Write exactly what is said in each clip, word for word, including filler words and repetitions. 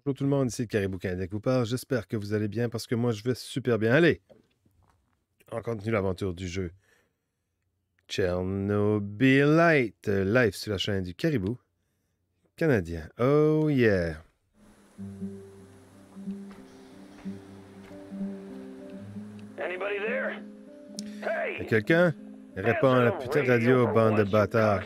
Bonjour tout le monde, ici Caribou Canadien qui vous parle. J'espère que vous allez bien parce que moi je vais super bien. Allez, on continue l'aventure du jeu Chernobylite, euh, live sur la chaîne du Caribou Canadien. Oh yeah! Anybody there? Y'a Hey! quelqu'un? Réponds à la putain de radio, bande de bâtards.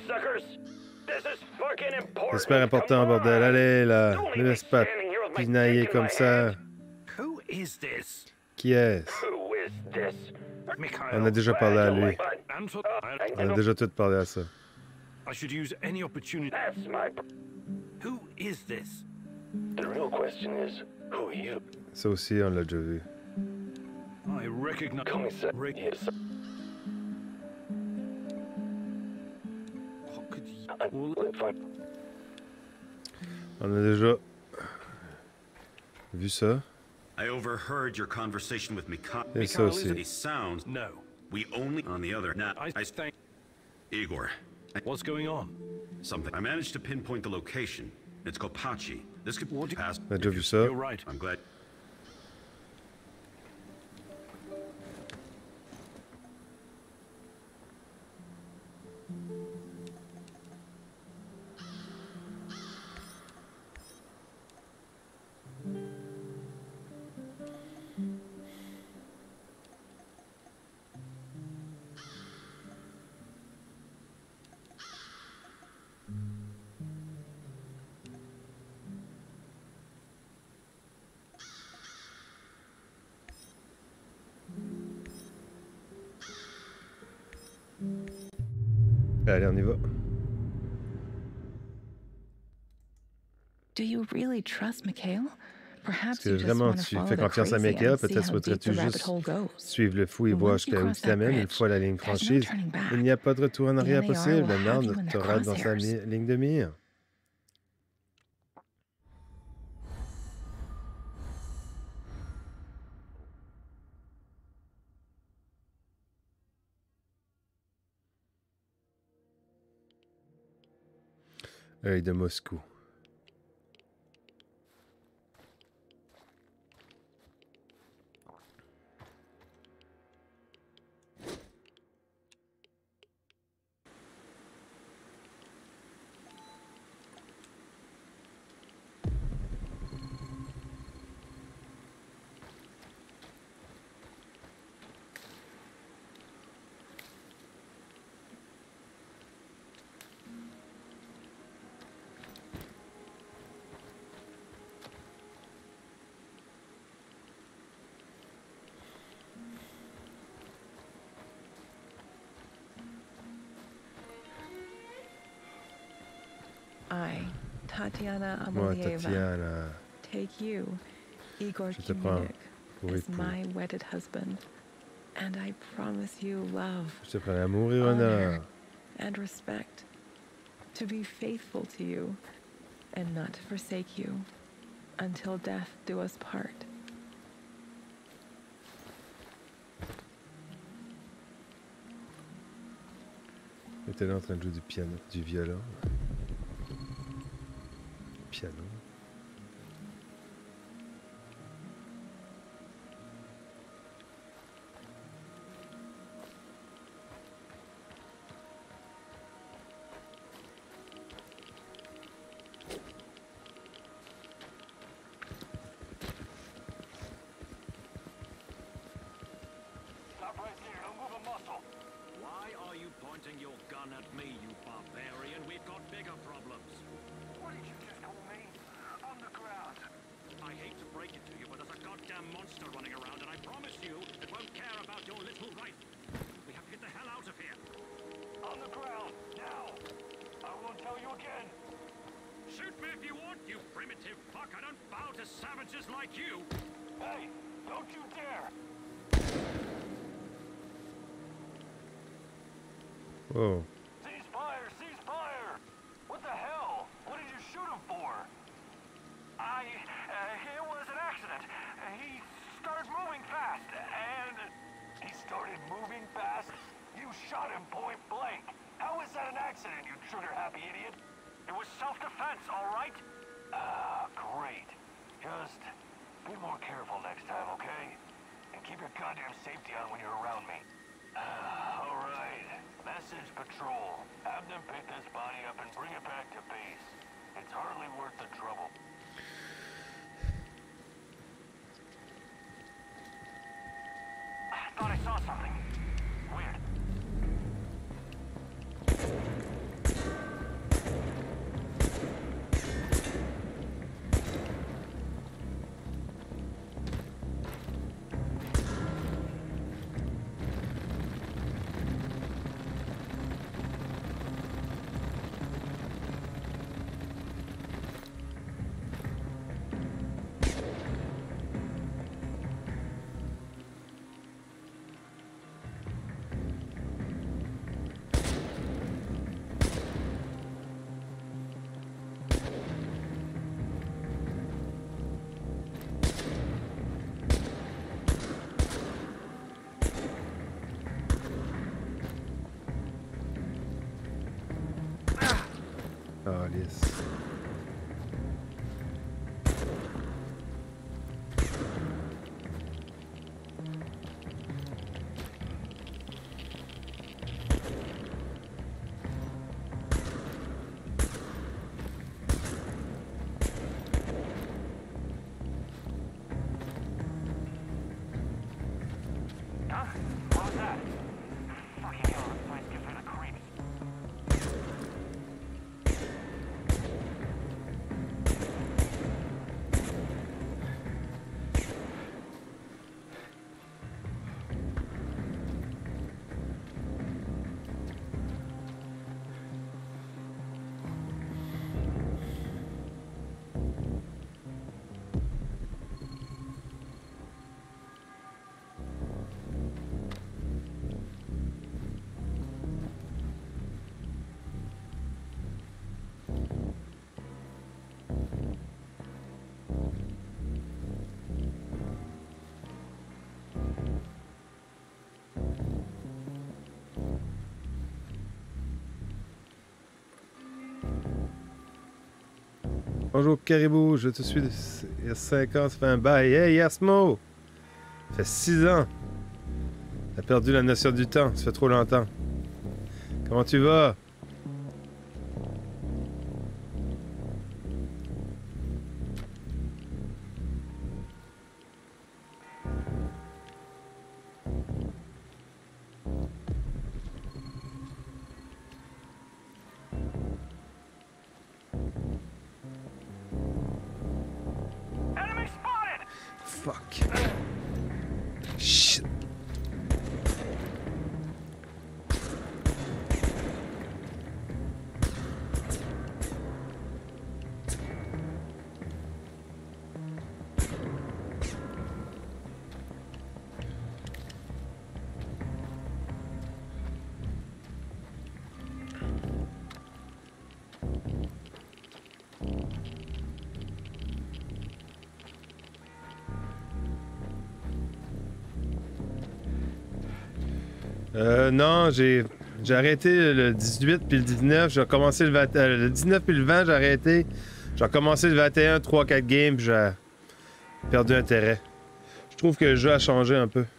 C'est super important, bordel. Allez là, ne laisse pas pinailler comme ça. Who is this? Qui est-ce? Who is this? On a déjà parlé à lui. Answer. On a déjà tout parlé à ça. I should use any opportunity. That's my. Who is this? The real question is, who are you? Ça aussi, on l'a déjà vu. I recognize. Commissar. Rick. Yes. What could you? Well, fine. On a déjà vu ça. I overheard your conversation with Mikhail. Et ça aussi. He sounds. No. We only on the other. Now, I I, think. Igor. I- What's going on? Something. I managed to pinpoint the location. It's Kopachi. This could What do- pass. On a déjà vu ça. You're right. I'm glad. Allez, on y va. Do you really trust Mikhail? Perhaps Est-ce que you just vraiment want to tu follow fais the confiance à crazy Michael? and see Peut-être how deep souhaiterais-tu the rabbit juste hole goes. suivre le fou et voir Once you jusqu'à où cross il that t'amène une bridge, fois la ligne there's no franchise. turning back. Il n'y a pas de retour en The arrière N A R possible. will Le have Nord you in te their rate dans sa mi- crosshairs. ligne de mire. Œil de Moscou. I, Tatiana Moi, Amalieva, Tatiana, take you, Igor je te prends Kumunik, pour as époux. my wedded husband, and I promise you love, Je te prends amour et honneur. honor, and respect, to be faithful to you, and not to forsake you, until death do us part. Il était là en train de jouer du piano, du violon. Piano. Stop right there. Don't move a muscle. Why are you pointing your gun at me, you barbarian? We've got bigger problems. What did you just call me? On the ground. I hate to break it to you, but there's a goddamn monster running around, and I promise you it won't care about your little rifle. We have to get the hell out of here. On the ground. Now. I won't tell you again. Shoot me if you want, you primitive fuck. I don't bow to savages like you. Hey, don't you dare. Whoa. Cease fire! Cease fire! What the hell? What did you shoot him for? I... Uh, it was an accident. He started moving fast, and... He started moving fast? You shot him point blank. How is that an accident, you trigger-happy idiot? It was self-defense, all right? Ah, great. careful next time, okay? And keep your goddamn safety on when you're around me. Uh, all right. Message Patrol. Have them pick this body up and bring it back to base. It's hardly worth the trouble. I thought I saw something. Weird. Oh, yes. Huh? What was that? Fucking hell, this place gives me the creeps. Bonjour Caribou, je te suis il y a cinq ans, ça fait un bail. Hey Yasmo! Ça fait six ans. T'as perdu la notion du temps, ça fait trop longtemps. Comment tu vas? Enemy spotted! Fuck. Shit. Euh, non, j'ai j'ai arrêté le dix-huit puis le dix-neuf. J'ai recommencé le vingt, euh, le dix-neuf puis le vingt, j'ai arrêté. J'ai recommencé le vingt et un, trois quatre games, puis j'ai perdu intérêt. Je trouve que le jeu a changé un peu.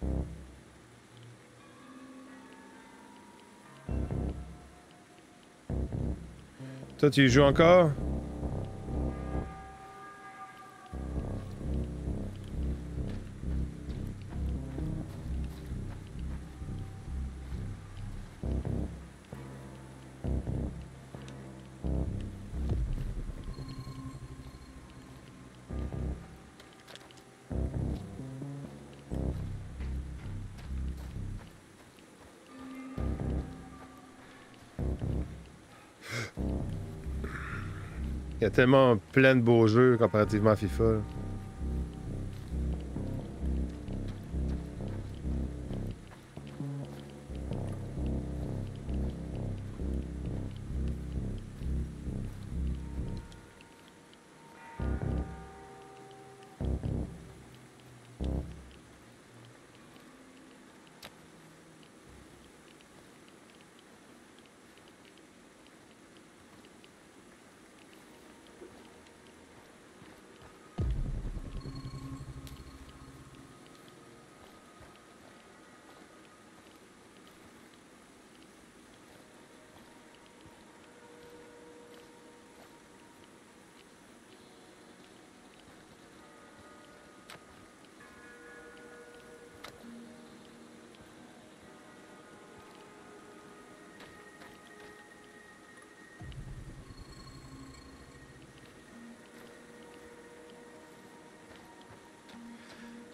Toi, tu y joues encore? Il y a tellement plein de beaux jeux comparativement à FIFA. Là.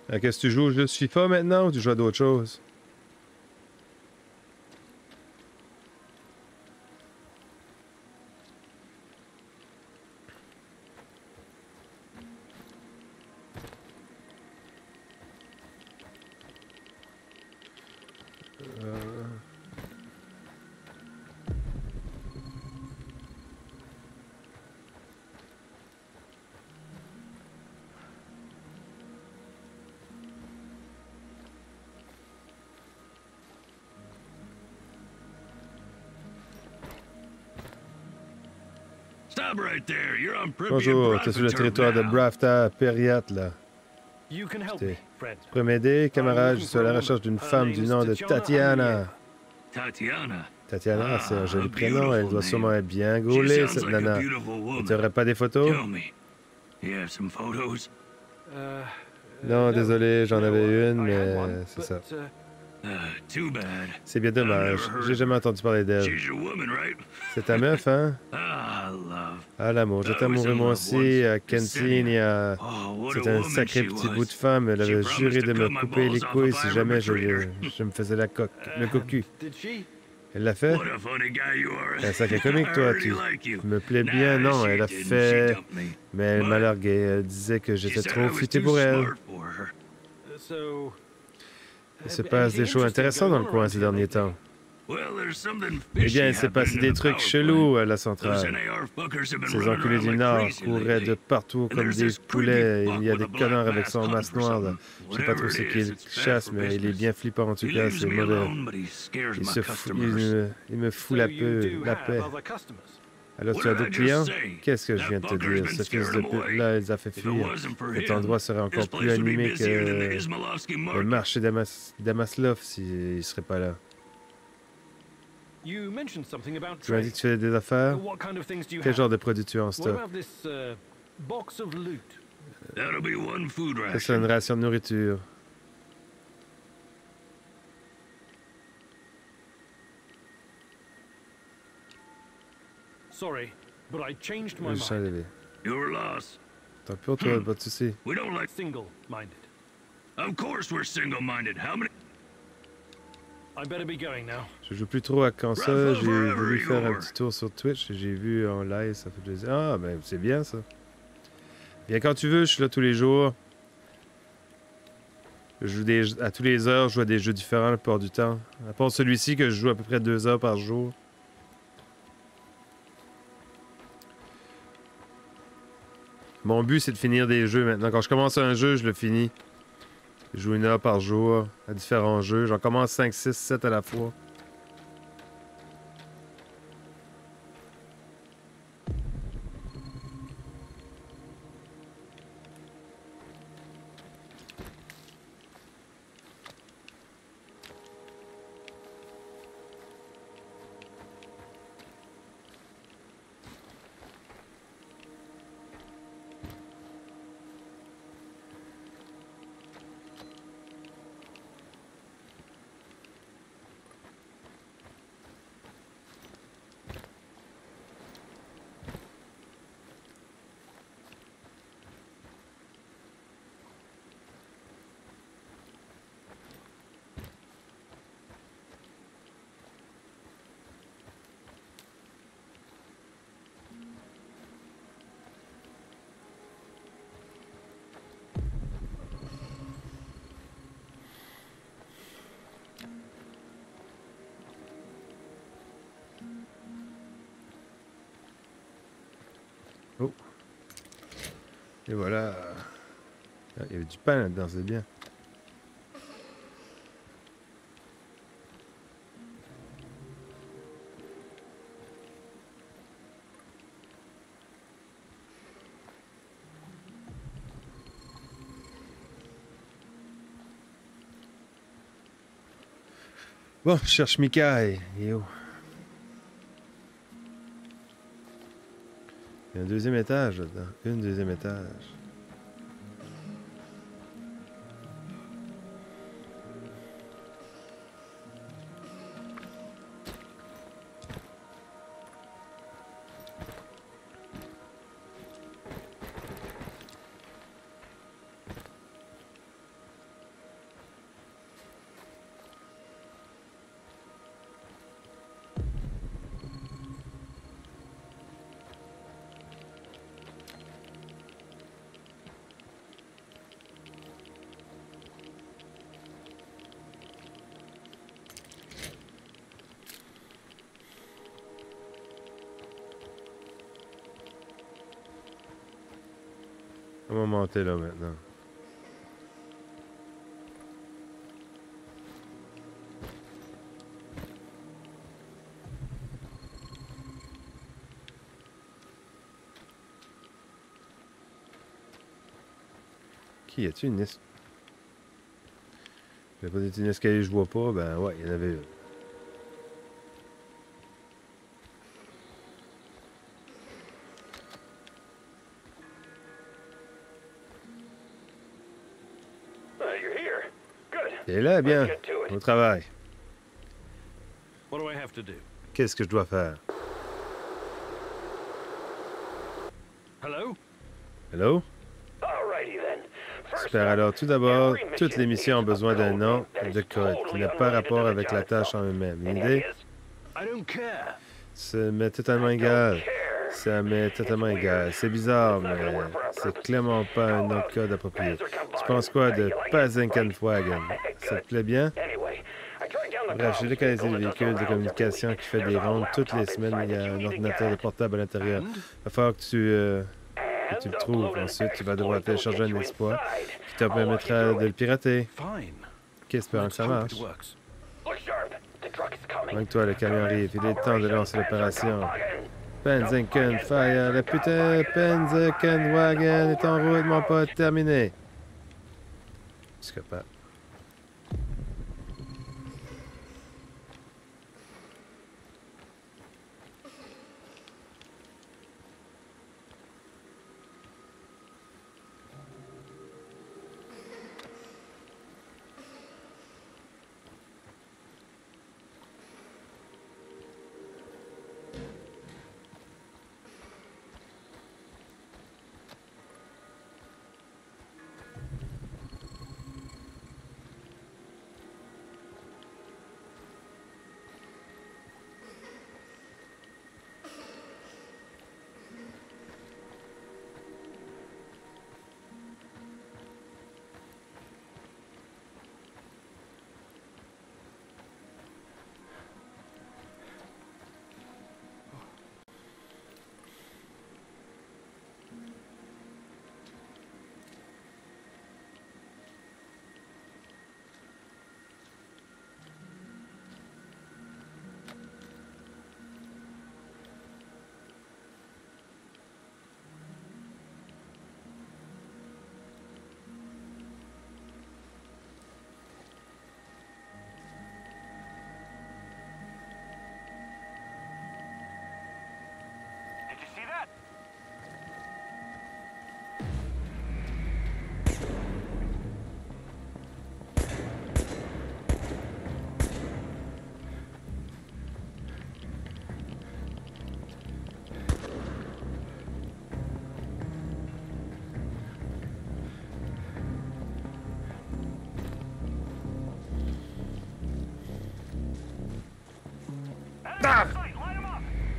Euh, Qu'est-ce que tu joues juste FIFA maintenant ou tu joues à d'autres choses? Stop right there. You're on Pripyat Bonjour, t'es sur le Braffa territoire de now. Brafta, Periat, là. You can help T'es- me, friend. Tu peux m'aider, camarade? Je suis à la recherche d'une femme du nom de Tatiana. Tatiana. Tatiana, c'est un Ah, joli a prénom. Elle doit beautiful sûrement name. être bien She gaulée, sounds cette like a nana. beautiful woman. Tu n'aurais pas des photos? Tell me. You have some photos? Uh, Non, désolé, j'en no, avais I- une, I had mais one, c'est but, ça. uh, Uh, too bad. C'est bien dommage. I've never heard. J'ai jamais entendu parler d'elle. She's your woman, right? C'est ta meuf, hein? Ah, love. Ah, l'amour. I J'étais was amoureux in moi love aussi. once. À Kensington, il y a... Oh, what C'était a un woman sacré she petit was. bout de femme. Elle She avait promised juré to de me cut my couper les balls off couilles if si I jamais ever je, treated le- her. je me faisais la coque, le cocu. did she? Elle l'a fait? What a funny guy you are. C'est un sacré comique, I toi. already Tu, like you. tu me plais Nah, bien. Non, she elle a didn't. She fait... dumped me. Mais elle m'a But largué. Elle disait que she j'étais said I trop was futé too pour elle. smart for her. Uh, So. Il se have passe des anything choses interesting intéressantes dans going le on coin around ces here derniers lately? temps. Well, there's something Eh fishy bien, il s'est passé happening des in the trucs power chelous plant. à la Those centrale. N A R fuckers have been Ces running enculés around du like Nord crazy couraient lately. de partout And comme there's des this creepy poulets. fuck Il y a with des a black connards avec mask son hunting masque for noir. Là. something. Je sais pas trop Whatever ce it qu'il is, it's bad chasse, for mais il est business. bien flippant en tout He cas. leaves C'est me mauvais. alone, but he scares Il, my se fou- il, customers. me, il me fout So la, you peu, do la have paix. other customers. Alors, What tu as did I d'autres just clients? say? Qu'est-ce que je That viens de te fucker's dire? been Ce fils scaring de them pute, away. là, il les a fait If it fuir. wasn't for Cet him, endroit serait this encore plus place would be animé busier than the que Ismailovsky le market. marché d'Amas- d'Amaslov s'il ne serait pas là. You mentioned something about Tu m'as dit trade. que tu fais des affaires? What kind of things do you Quel have? genre de produits tu as en What stock? about this uh, box of loot? That'll be one food Ça, c'est une ration. ration de nourriture. Sorry, but I changed my Je suis mind. désolé. You were lost. Tant pis pour toi, pas de soucis. We don't like. Single-minded. Of course, we're single-minded. How many? I better be going now. Je joue plus trop à console, Rafa j'ai forever, voulu faire un Igor. petit tour sur Twitch, j'ai vu en live, ça fait plaisir. Ah, ben c'est bien ça. Viens quand tu veux, je suis là tous les jours. Je joue des, à tous les heures, je joue à des jeux différents la plupart du temps. À part celui-ci que je joue à peu près deux heures par jour. Mon but, c'est de finir des jeux maintenant. Quand je commence un jeu, je le finis. Je joue une heure par jour à différents jeux. J'en commence cinq, six, sept à la fois. Oh. Et voilà. Ah, il y avait du pain là-dedans, c'est bien. Bon, je cherche Mikaï. Il est où? Il y a un deuxième étage là-dedans. Une deuxième étage. On va monter là maintenant. Qui y a-tu une es... Il n'y a pas d'être une escalier, je vois pas. Ben ouais, il y en avait une. Uh, you're here. Good. Et là, bien, Let's get to it. au travail. What do I have to do? Qu'est-ce que je dois faire? Hello? Hello? Alrighty then. First Super. up, Alors, tout d'abord, every toutes les missions ont besoin d'un nom de code qui n'a pas rapport avec la tâche en elle-même. Une idée? I don't care. Ça m'est totalement égal. Ça m'est totalement égal. C'est bizarre, mais c'est clairement pas un nom de code approprié. Tu penses quoi de Pazinkenwagen? Ça te plaît bien? Bref, j'ai localisé le véhicule de communication qui fait des rondes toutes les semaines. Il y a un ordinateur de portable à l'intérieur. Il va falloir que tu, euh, que tu le trouves. Ensuite, tu vas devoir télécharger un exploit qui te permettra de le pirater. Fine. Qu'espérons que ça Let's hope marche. it works. Look sharp. The truck is coming. Manque-toi, le camion arrive. Il est temps de lancer l'opération. Panzerken Fire, la putain Panzerkenwagen est en route, mon pote, terminé. Psychopathe. Did you see that? Ah! Sight, light 'em up.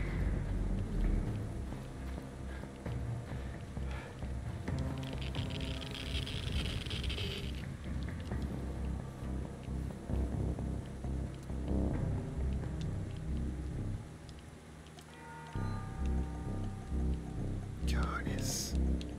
Calice.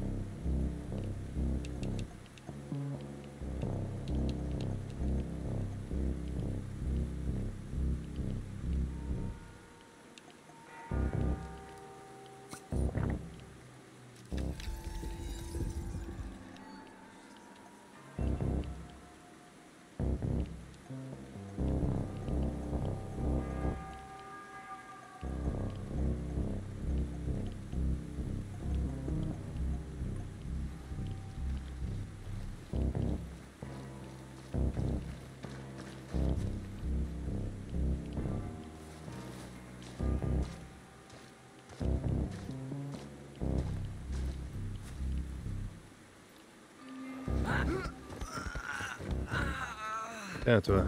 Tiens, toi.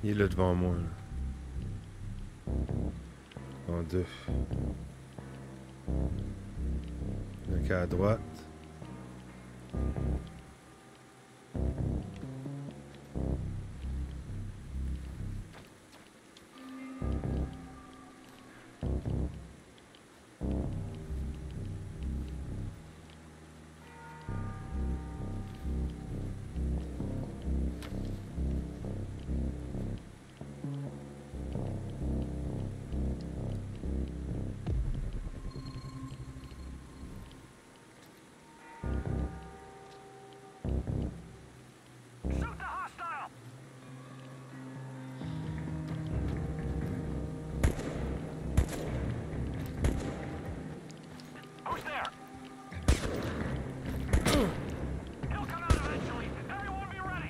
Il est là devant moi. Là. En deux. Donc à droite. Shoot the hostile! Who's there? He'll come out eventually. Everyone be ready.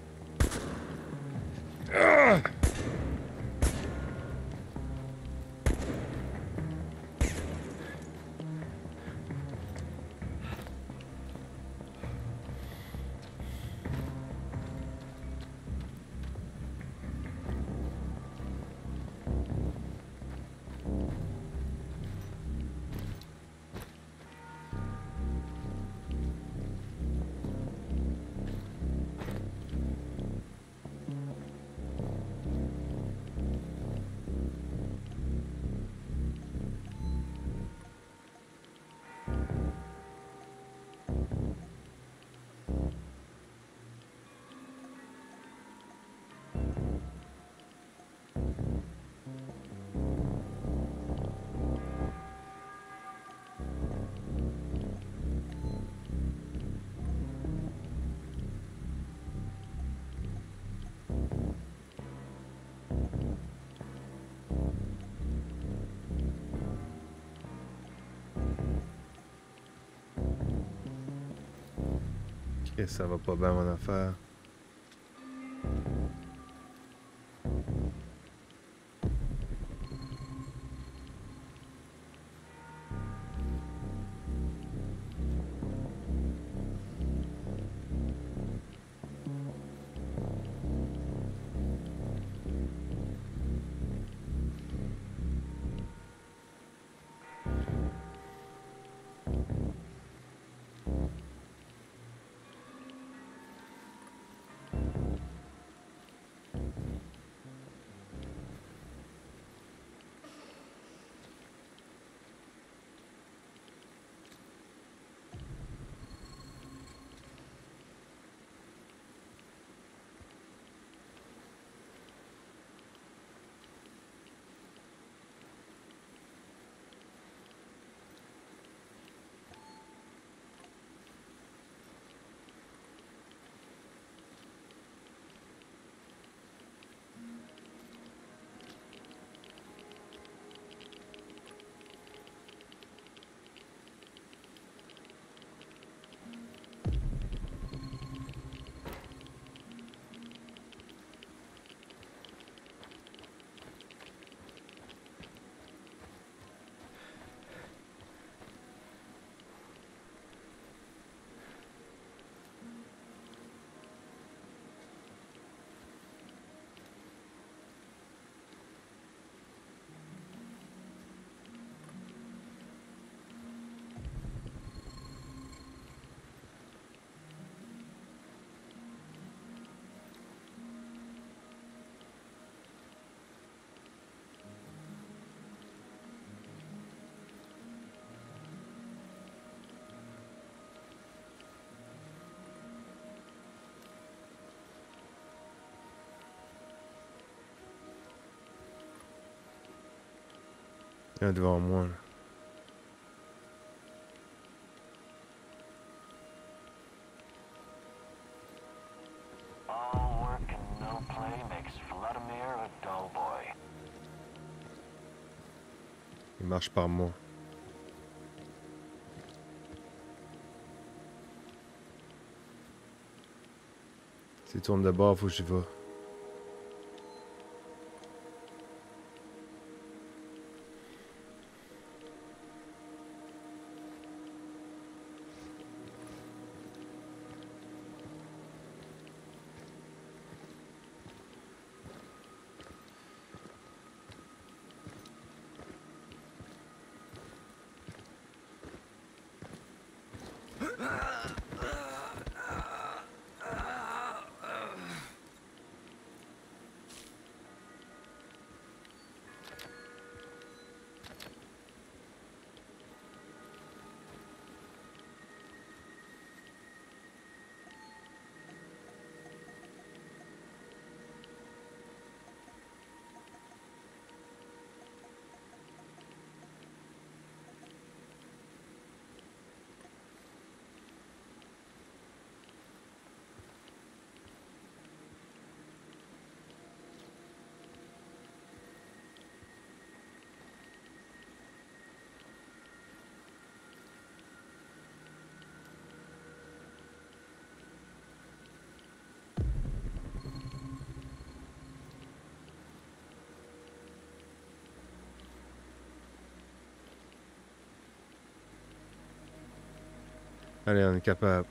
Ok, ça va pas bien mon affaire. Un devant moi. Là. All work and no play makes Vladimir a dull boy. Il marche par moi. S'il tourne de bord, faut que j'y vais. Allez, on est capable.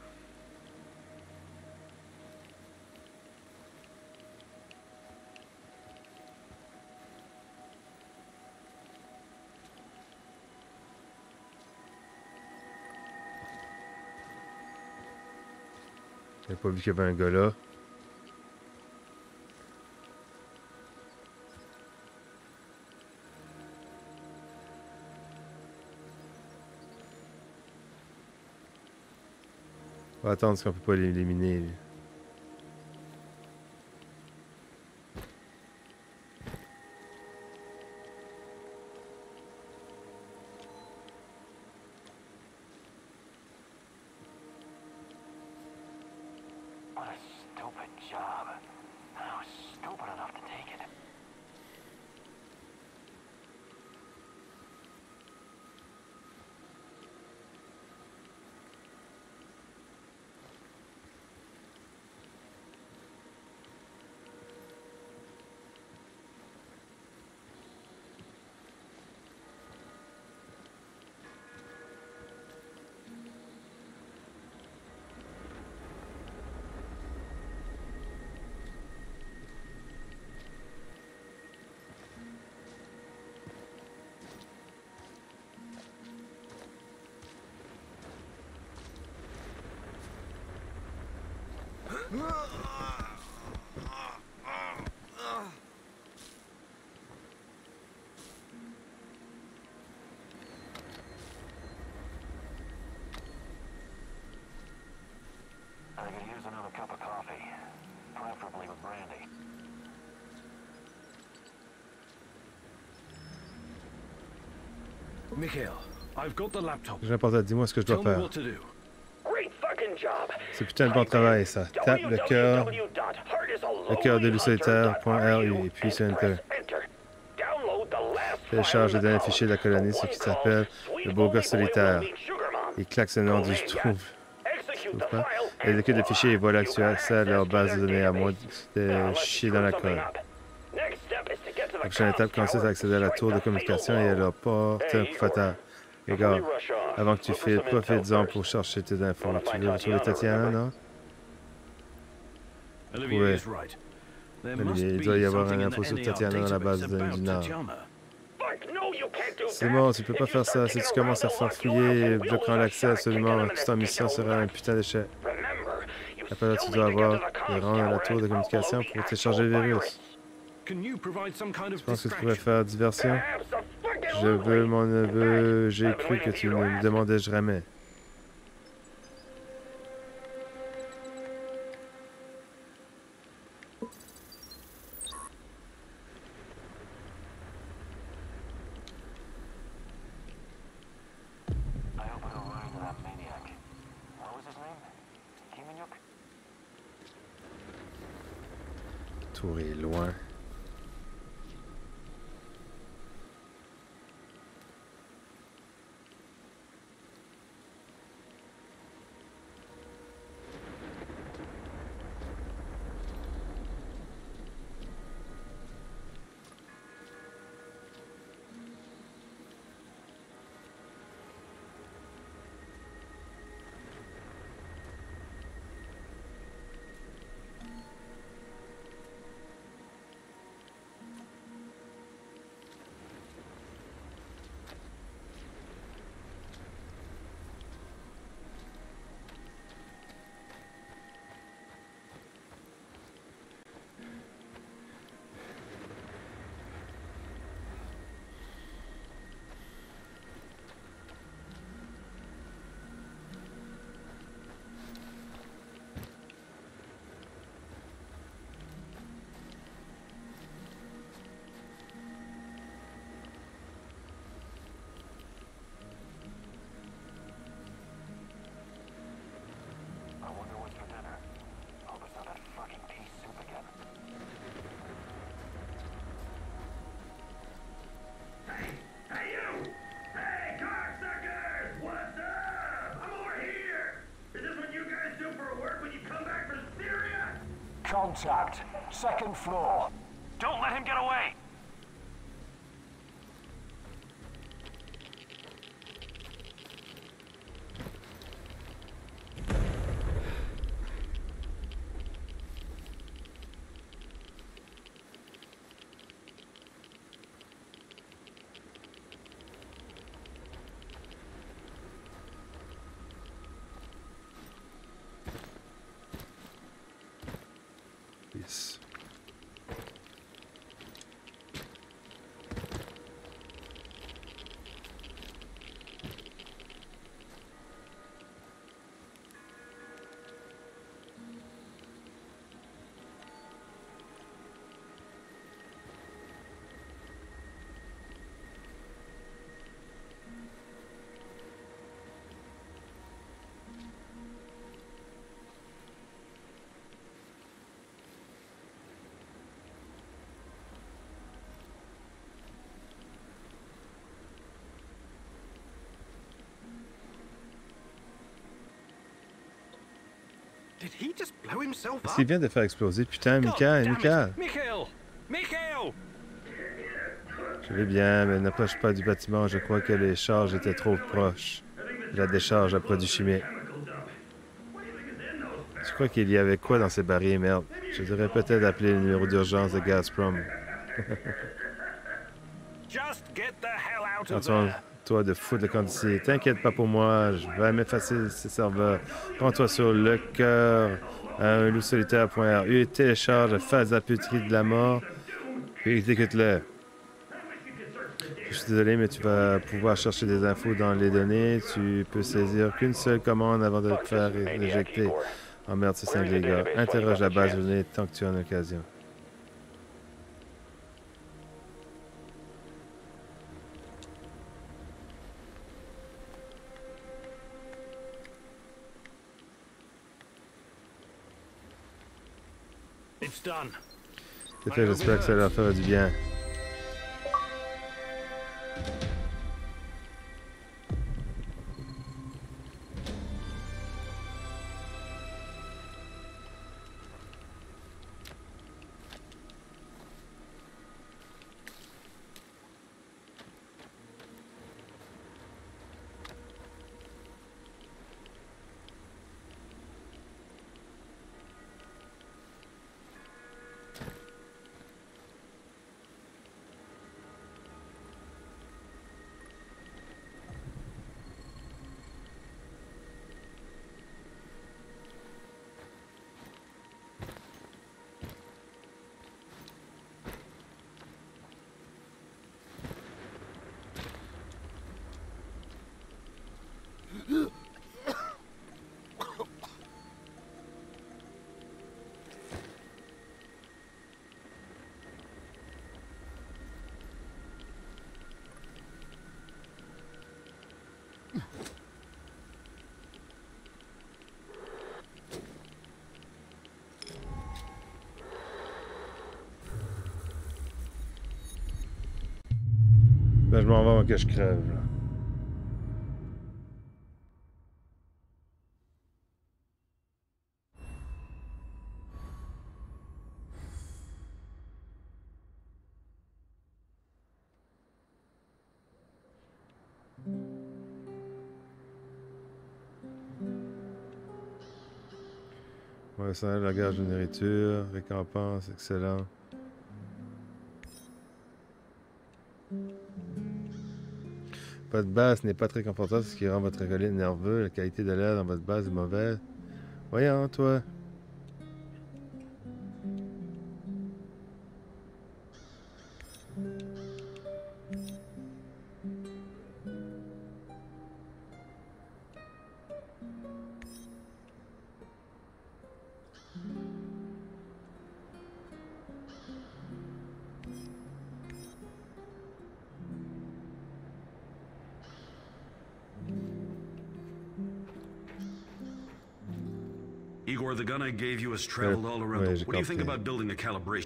J'ai pas vu qu'il y avait un gars là. On va attendre parce qu'on peut pas l'éliminer. lui. What a stupid job. I was stupid enough to take it. I could use another cup of coffee, preferably with brandy. Mikhail, I've got the laptop. J'ai n'importe quoi, dis-moi ce que je dois Tell me faire. what to do. Great fucking job. C'est putain de bon travail, ça. Tape le cœur, le cœur de loup solitaire, point R, et puis c'est Enter. Télécharge le dernier fichier de la colonie, ce qui s'appelle le beau gosse solitaire. Il claque ce nom du je trouve. Pas. Et l'équipe de fichiers, et voilà que tu as accès à leur base de données à moins de chier dans la colle. La prochaine étape consiste à accéder à la tour de communication et à leur porter un coup fatal. Les gars, avant que tu files, profite-en pour chercher tes infos. Tu veux retrouver Tatiana, non? Olivier is right. There must Olivier, il be doit y avoir something une in info the sur N E R Tatiana dans la base database de données about du Nord. Tatiana. C'est bon, tu peux pas faire ça. Si tu commences à faire fouiller et bloquant l'accès absolument, toute ta mission sera un putain d'échec. Après, tu dois avoir et rendre à la tour de communication pour télécharger le virus. Can you provide some kind of Je pense que tu pourrais distraction? faire diversion. Je veux mon neveu. J'ai cru que tu ne me demandais jamais. I hope I don't run into that maniac. What was his name? Kimanyuk? Tour est loin. I wonder what's for dinner. Hope it's not that fucking pea soup again. Hey, you! Hey, cocksuckers! What's up? I'm over here! Is this what you guys do for work when you come back from Syria? Contact. Second floor. Don't let him get away! Did he just blow himself Qu'est-ce up? qu'il vient de faire exploser? Putain, God Michael, damn it. Michael! Mikhail! Mikhail! Je vais bien, mais n'approche pas du bâtiment. Je crois que les charges étaient trop proches. La décharge à produits chimiques. Je crois qu'il y avait quoi dans ces barils, merde? Je devrais peut-être appeler le numéro d'urgence de Gazprom. Just get the hell out of Antoine, there. toi de foutre le camp d'ici. T'inquiète pas pour moi, je vais m'effacer ces serveurs. Prends-toi sur le cœur à un loup solitaire.ru et télécharge la phase de la puterie de la mort, puis exécute-le. Je suis désolé, mais tu vas pouvoir chercher des infos dans les données. Tu peux saisir qu'une seule commande avant de te faire éjecter. Oh merde, c'est cinglé, gars. Interroge la base de données tant que tu as une occasion. It's done. C'est fait, j'espère que ça leur fera du bien. Ben, je m'en vais avant que je crève, là. Ouais, ça, langage de nourriture, récompense, excellent. Votre base n'est pas très confortable, ce qui rend votre acolyte nerveux. La qualité de l'air dans votre base est mauvaise. Voyons, toi. Igor, the gun I gave you has traveled all around. Ouais, the... j'ai What do you think compris. about building a calibration?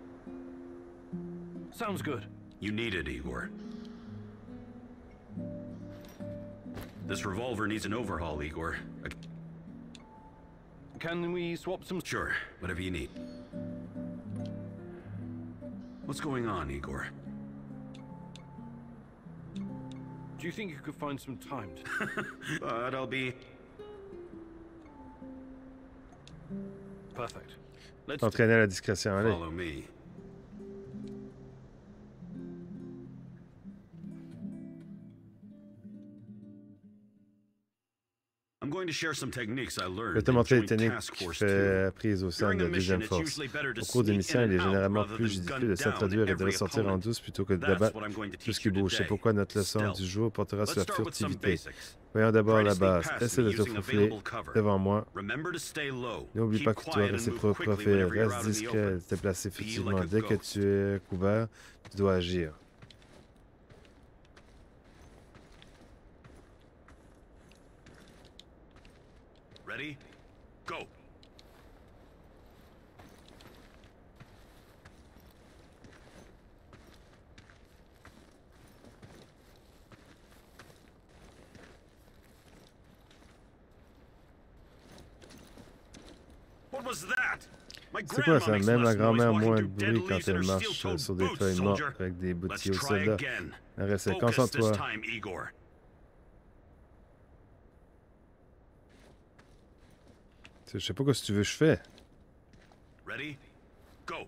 Sounds good. You need it, Igor. This revolver needs an overhaul, Igor. A... Can we swap some... Sure, whatever you need. What's going on, Igor? Do you think you could find some time to... But I'll be... Perfect. Let's do... Entraîner à la discrétion, allez. Follow me. I'm going to share some techniques I Je vais learned te in montrer les Joint techniques Task que Force j'ai two. apprises au sein de During la a mission, deuxième it's force. usually better to Au cours des sneak missions, in il est and out généralement rather plus than judicieux gun de down s'introduire et de every ressortir en opponent. douce plutôt que de That's d'abattre what I'm going to tout teach ce qui you bouge. C'est today. pourquoi notre leçon Stealth. du jour portera sur Let's la start with some furtivité. basics. Voyons d'abord Try to la sneak base. past Essaie me de te using faufiler available cover. devant moi. Remember to stay low. N'oublie Keep pas que tu dois quiet and rester move pro- quickly profil. whenever you're Reste out in the discret. open. Te placer Be furtivement. like a Dès que ghost. tu es couvert, tu dois agir. Ready? Go. What was that? My C'est quoi grandma ça? makes Même la less noise grand-mère walking moins de through dead bruit quand leaves in elle her marche steel-toed sur des boots, feuilles mortes soldier. avec des Let's boutils au try soldat. again. Reste, Focus this concentre-toi. time, Igor. Je sais pas quoi si tu veux que je fais. Ready? Go.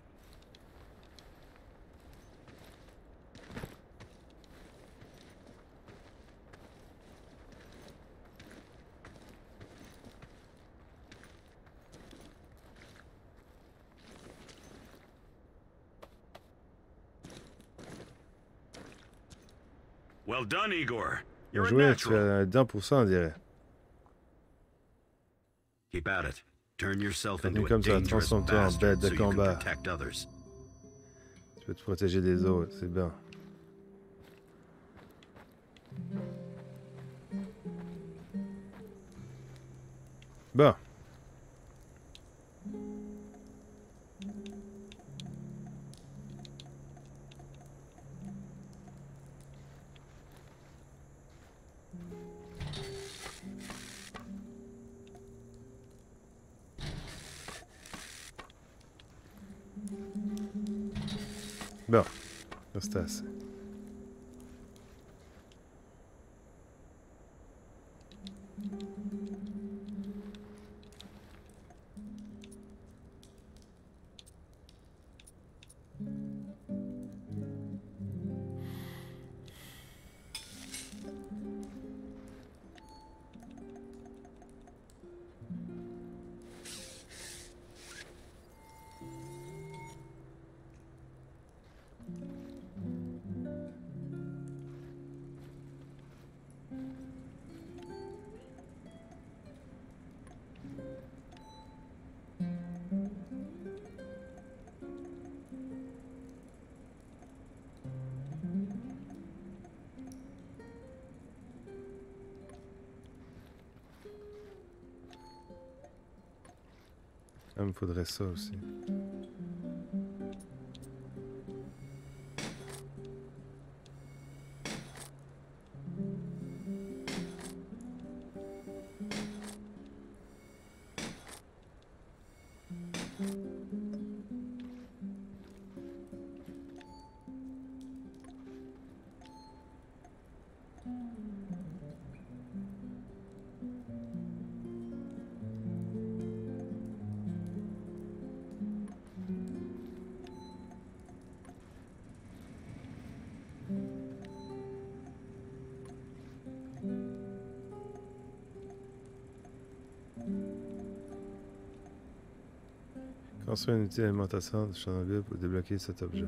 Well done, Igor. Bien You're a joué, tu natural. as un dent pour ça, on dirait. Keep at it. Turn yourself Continue into a comme ça, dangerous transforme-toi en bastard bête de so you can combat. protect others. Tu peux te protéger des autres, c'est bien. Bon. Bon, ça c'est assez. Ah, il me faudrait ça aussi. Construire une unité d'alimentation de Chernobyl pour débloquer cet objet.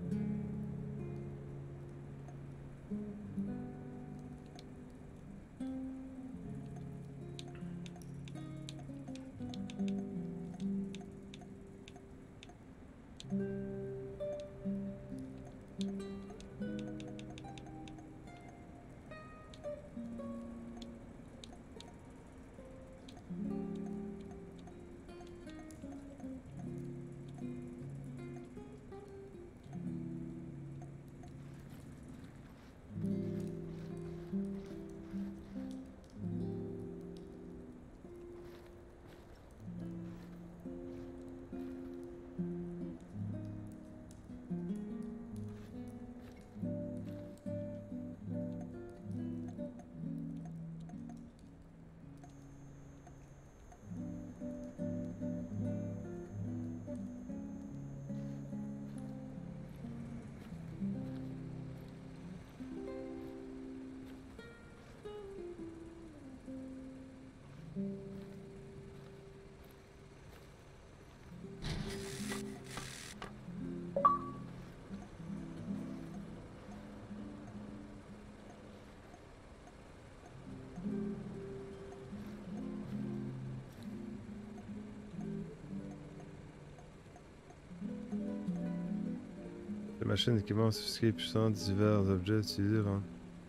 La machine d'équipement sophistiquée et puissante, divers objets utilisés. Hein.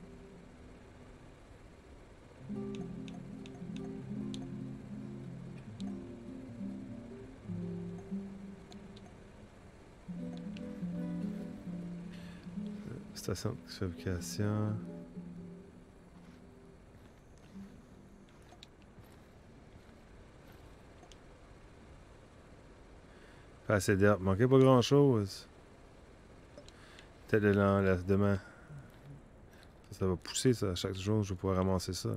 Station de fabrication. Pas assez d'herbe. Manquait pas grand chose. Peut-être le lan- la- demain. Ça, ça va pousser ça. Chaque jour, je vais pouvoir ramasser ça.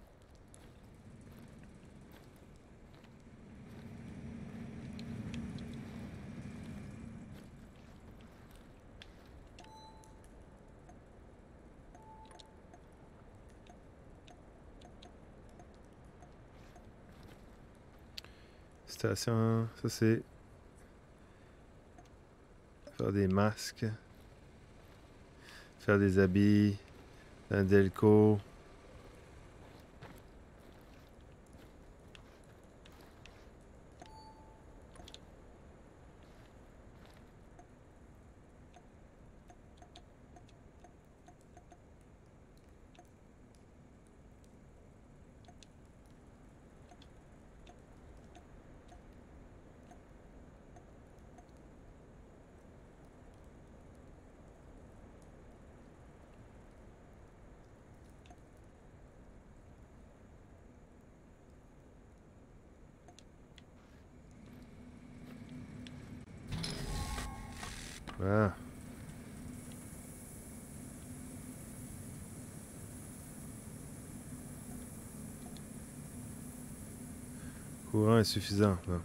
Station, ça c'est faire des masques, faire des habits, un delco. Voilà. Courant insuffisant. Bon.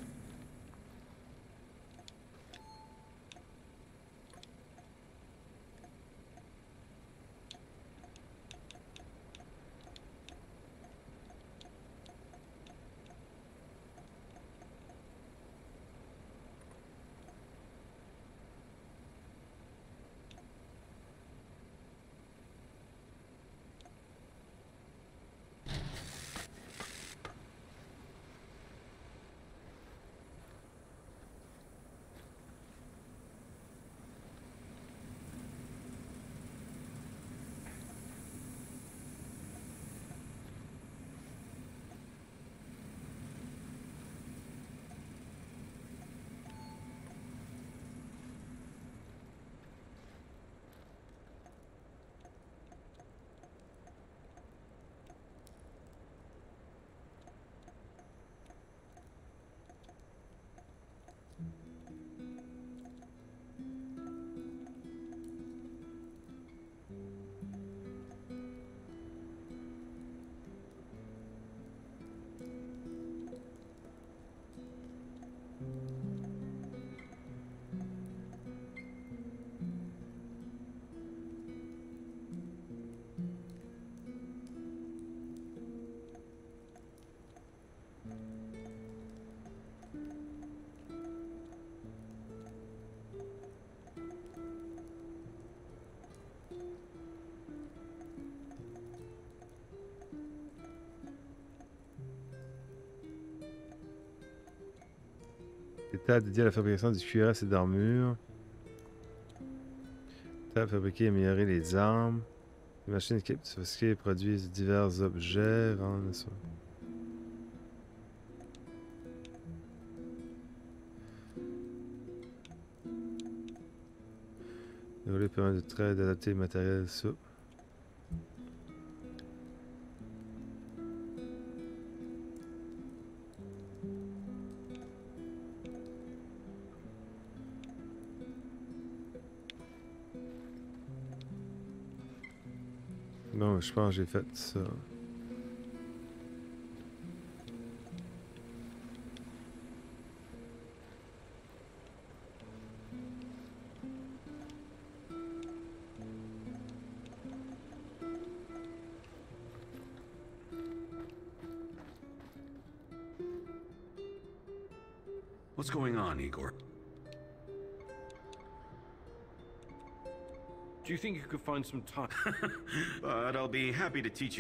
État dédié à la fabrication du cuirasse et d'armure. État fabriquer et améliorer les armes. Les machines équipées sophistiquées produisent divers objets. Rendent ça. Développer permet de traiter d'adapter le matériel souple. Bon, je pense que j'ai fait ça. What's going on, Igor? Do you think you could find some time? But I'll be happy to teach you.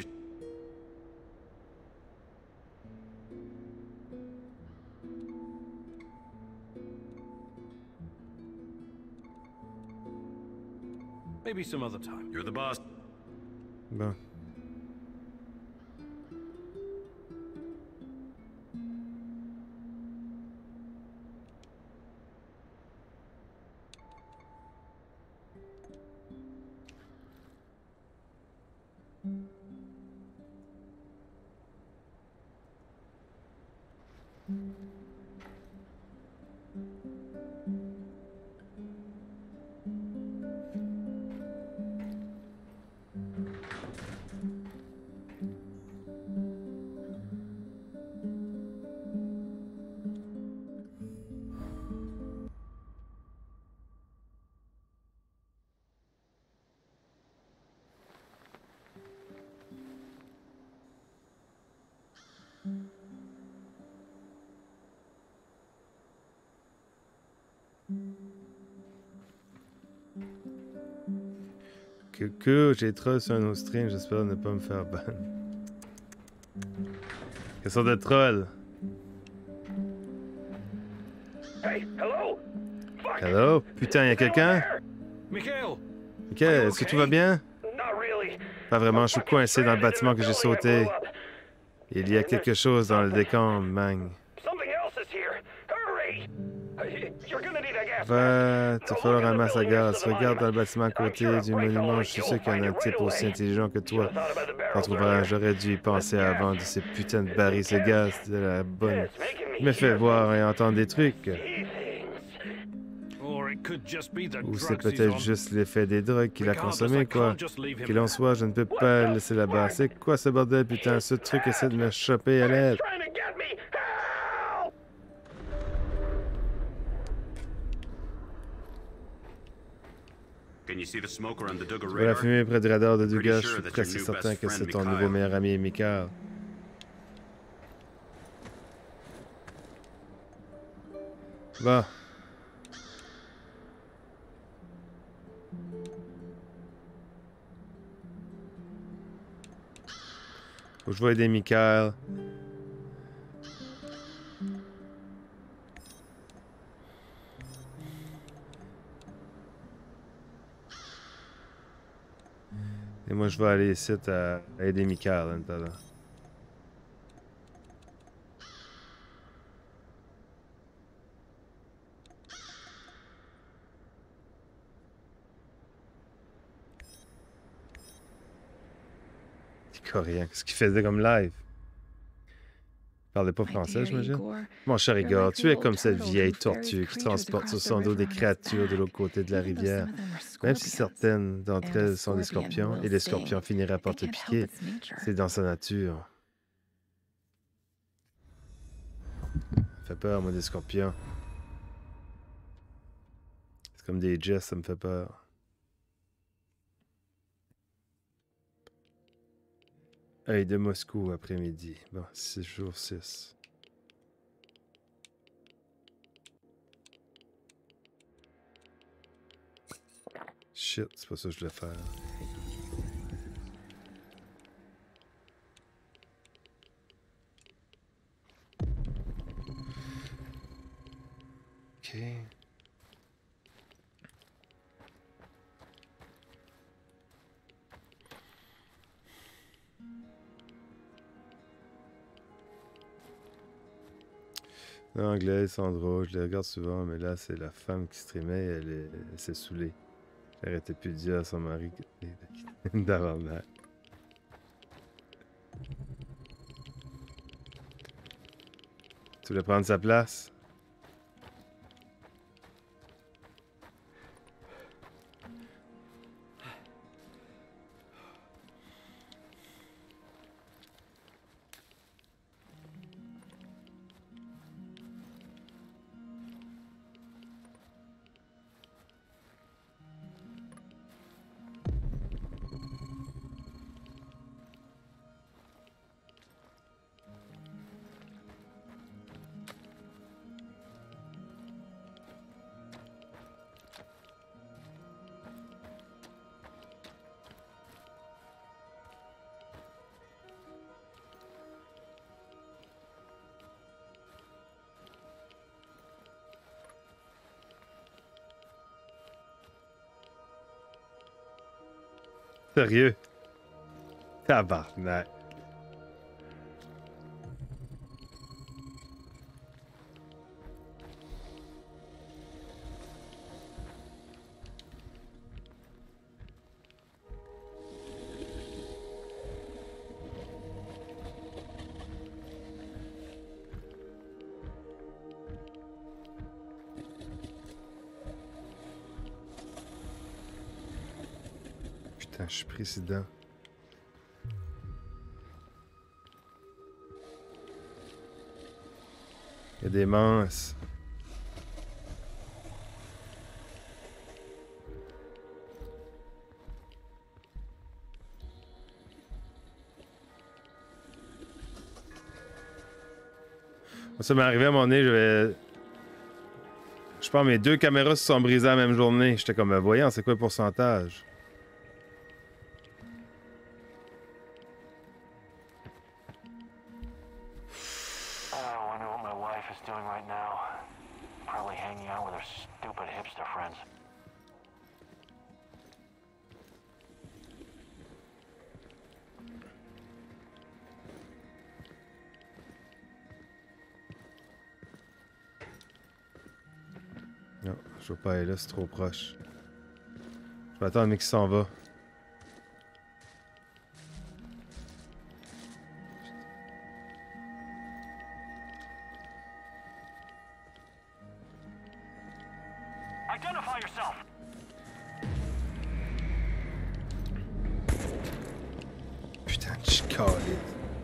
Maybe some other time. You're the boss. Bon. Coucou, j'ai troll sur un autre stream, j'espère ne pas me faire ban. Quelle sorte de troll? Hey, hello? Fuck! Hello? Putain, y'a quelqu'un? Mikhail! Ok, est-ce que tout va bien? Not really. Pas vraiment, je suis coincé dans le bâtiment que j'ai sauté. Il y a quelque chose dans le décor, mang. Something else is here. Hurry! You're gonna need a gas Va, mask. te falloir un masque à gaz. Regarde dans le bâtiment à côté du monument, je suis sûr qu'il y en a un type aussi intelligent que toi. T'en trouveras un, j'aurais dû y penser avant de ces putains de barils de gaz de la bonne. Je me fais voir et entendre des trucs. Or it could just be the Ou c'est drugs he's peut-être on. juste l'effet des drogues qu'il a Regardless, consommé, I quoi. can't just leave him Qu'il en there. soit, je ne peux pas le laisser là-bas. C'est quoi ce bordel, putain? Ce truc essaie de me choper à l'aide. Trying to get me. Help! Can you see the smoke around the Duggar Tu vois la radar? fumée près du radar de Pretty Dugas, je sure suis that presque your new certain best que c'est friend, ton nouveau Mikhail. meilleur ami, Mikhail. Bon. Faut que je vais aider Mikhail. Et moi, je vais aller ici à, à aider Mikhail en attendant. Les Coréens, qu'est-ce qu'ils faisaient comme live? Ils parlaient pas My français, dear j'imagine? Igor, Mon cher you're Igor, like tu the es old comme cette turtle vieille who ferries tortue qui creatures transporte sur across son the dos des river on his créatures de l'autre back, côté de la even though rivière. some of them are Même si scorpions. certaines d'entre And a elles sont des scorpion scorpions, will et les sting. scorpions finiraient par It te can't help piquer, its nature. c'est dans sa nature. Ça me fait peur, moi, des scorpions. C'est comme des jets, ça me fait peur. Œil de Moscou après-midi. Bon, six jours six. Shit, c'est pas ça que je voulais faire. Ok. Anglais, Sandro, je les regarde souvent, mais là, c'est la femme qui streamait, elle est- elle s'est saoulée. Elle arrêtait plus de dire à son mari que d'avant-là. Tu voulais prendre sa place? Sérieux? Tabarnak. Putain, je suis président. Il y a des manses. Ça m'est arrivé à un moment donné, j'avais... Je pense que mes deux caméras se sont brisées la même journée. J'étais comme, ben voyons, c'est quoi le pourcentage? is doing right now. Probably hanging out with her stupid hipster friends. Non, je veux pas aller là, c'est trop proche. Je vais attendre mais qu'il s'en va. Identify yourself. Putain de chicalet.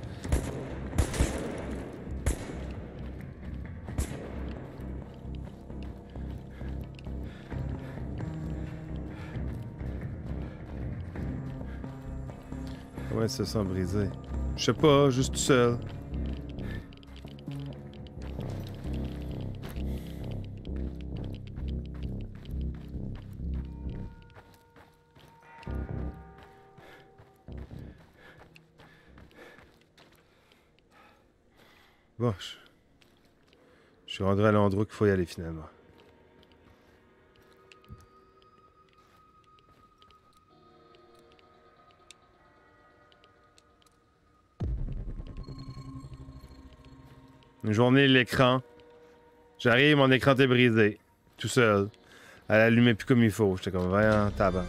Comment ils se sont brisés? Je sais pas, juste tout seul. Bon, je... je suis rendu à l'endroit qu'il faut y aller finalement. Une journée, l'écran. J'arrive, mon écran était brisé. Tout seul. Elle allumait plus comme il faut. J'étais comme, voyons, tabac.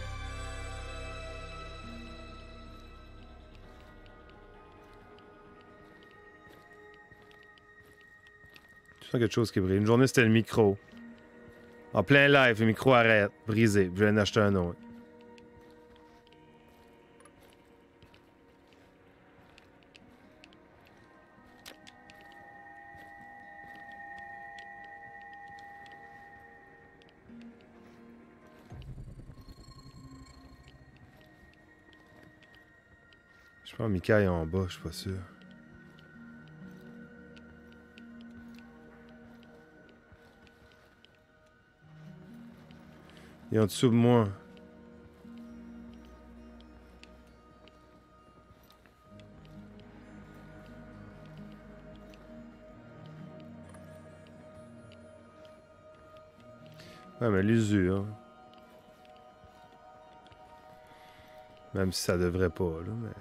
Tu sens quelque chose qui brille. Une journée, c'était le micro. En plein live, le micro arrête. Brisé. Je viens d'acheter un autre. Je pense que Mika est en bas, je suis pas sûr. Il est en dessous de moi. Ouais, mais l'usure. Même si ça devrait pas, là, mais...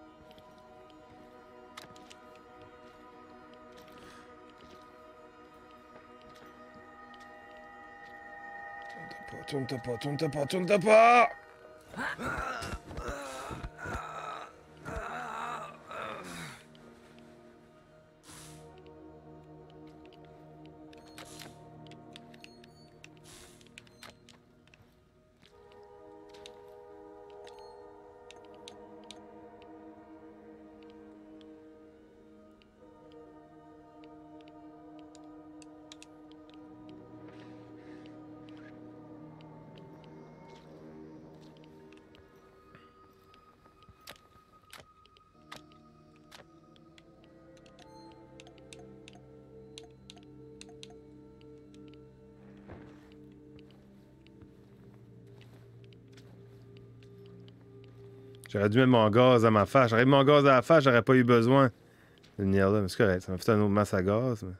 Tourne-toi pas, tourne-toi pas, tourne-toi pas! J'aurais dû mettre mon gaz à ma face. J'aurais mis mon gaz à la face, j'aurais pas eu besoin de venir là. Mais c'est correct, ça m'a fait un autre masse à gaz. Mais...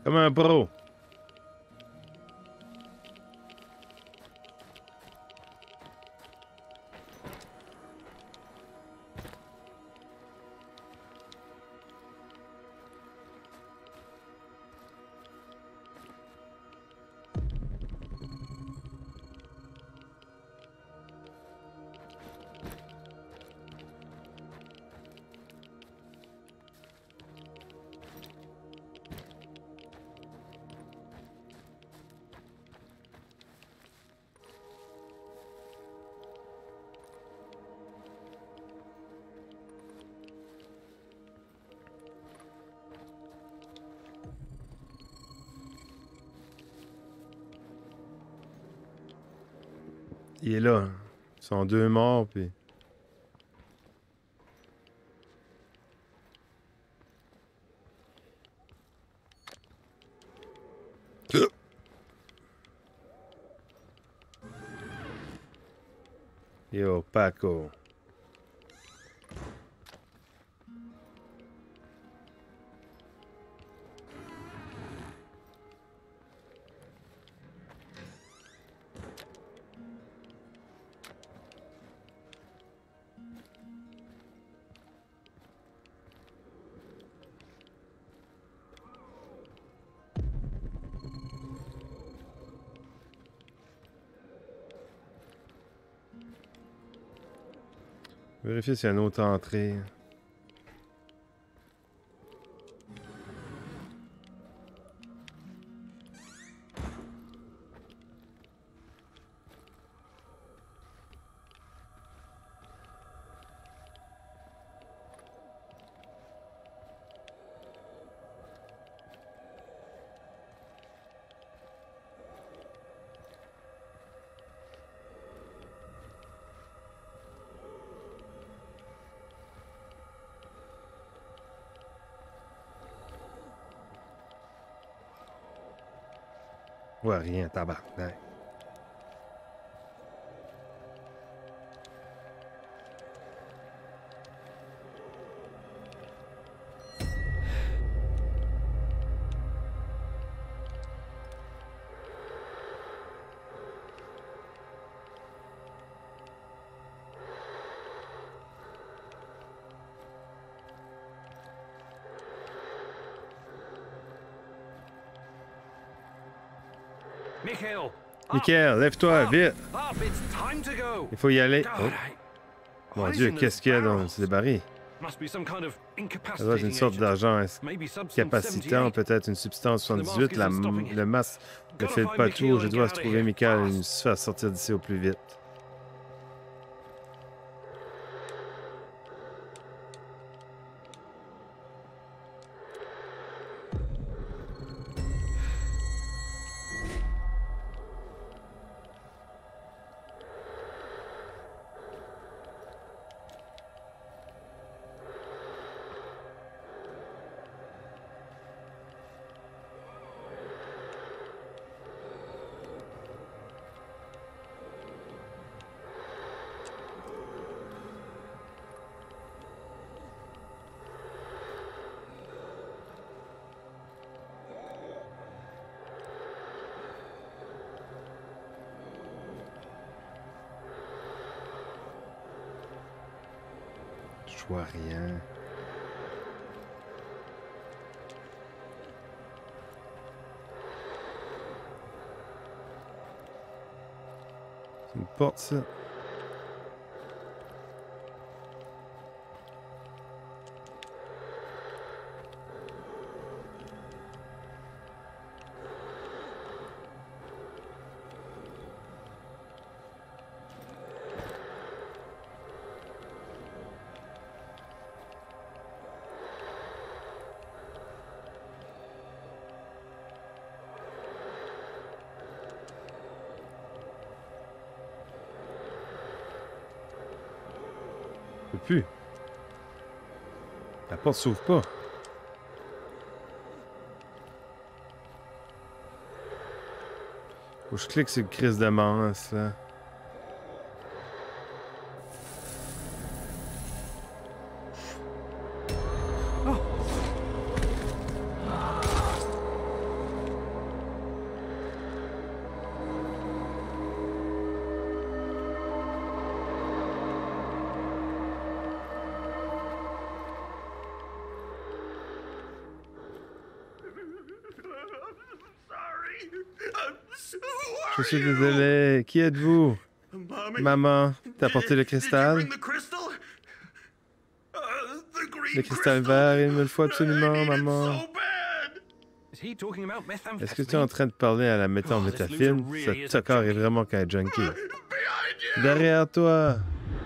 Comme un pro. Il est là. Ils sont deux morts, puis... Yo, Paco. Vérifier s'il y a une autre entrée. Ouais, rien, tabarnak. Mikhail! Michael, lève-toi, vite! Up, it's time to go. Il faut y aller. God, Oh, I- mon why Dieu, isn't qu'est-ce this qu'il y a dans barrels? ces barils? Must be some kind of Ça doit être une incapacitating sorte agent. d'argent Maybe substance capacitant, seventy-eight. peut-être une substance soixante-dix-huit. La, isn't stopping it. le masque ne Gotta file find pas Mikhail tout. Je and dois get out of trouver here Michael et fast. nous faire sortir d'ici au plus vite. Je vois rien. C'est une porte, ça. Je peux plus. La porte s'ouvre pas. Faut que je clique sur le crise de manche, là. Je suis désolé. Qui êtes-vous? Mommy? Maman, t'as apporté le Did you cristal? bring the crystal? Uh, the green Le cristal crystal. vert, il me le faut I absolument, need it maman. so bad. Is he talking about methamphetamine? Est-ce que tu es en train de parler à la méthamphétamine? Ce tocard est vraiment qu'un junkie. Behind you. Derrière toi!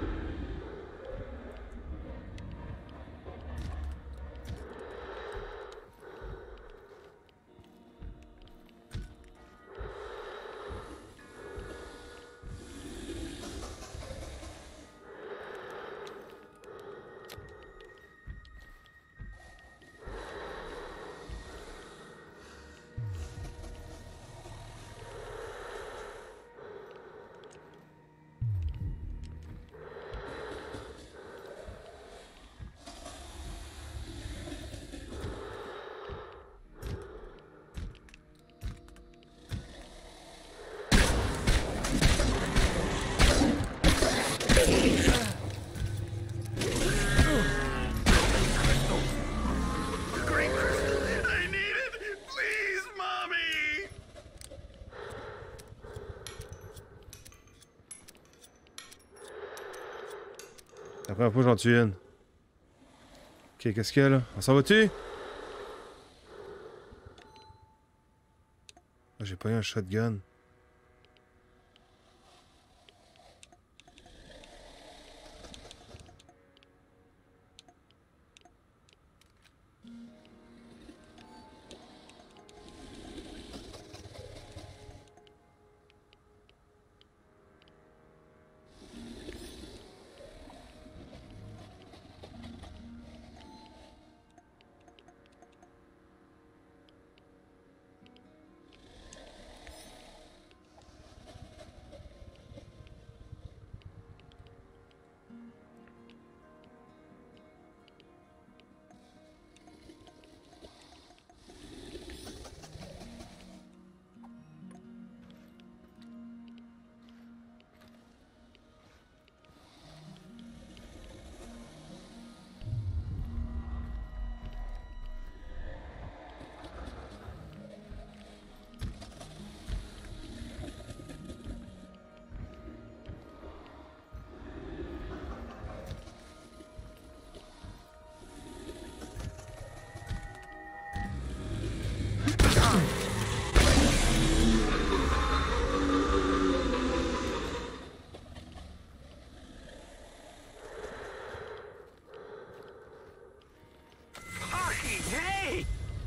Green crystal. I need it. Please, mommy. La première fois, j'en tue une. Ok, qu'est-ce qu'il y a là? On s'en va-tu? Ah, j'ai pas eu un shotgun. Hey!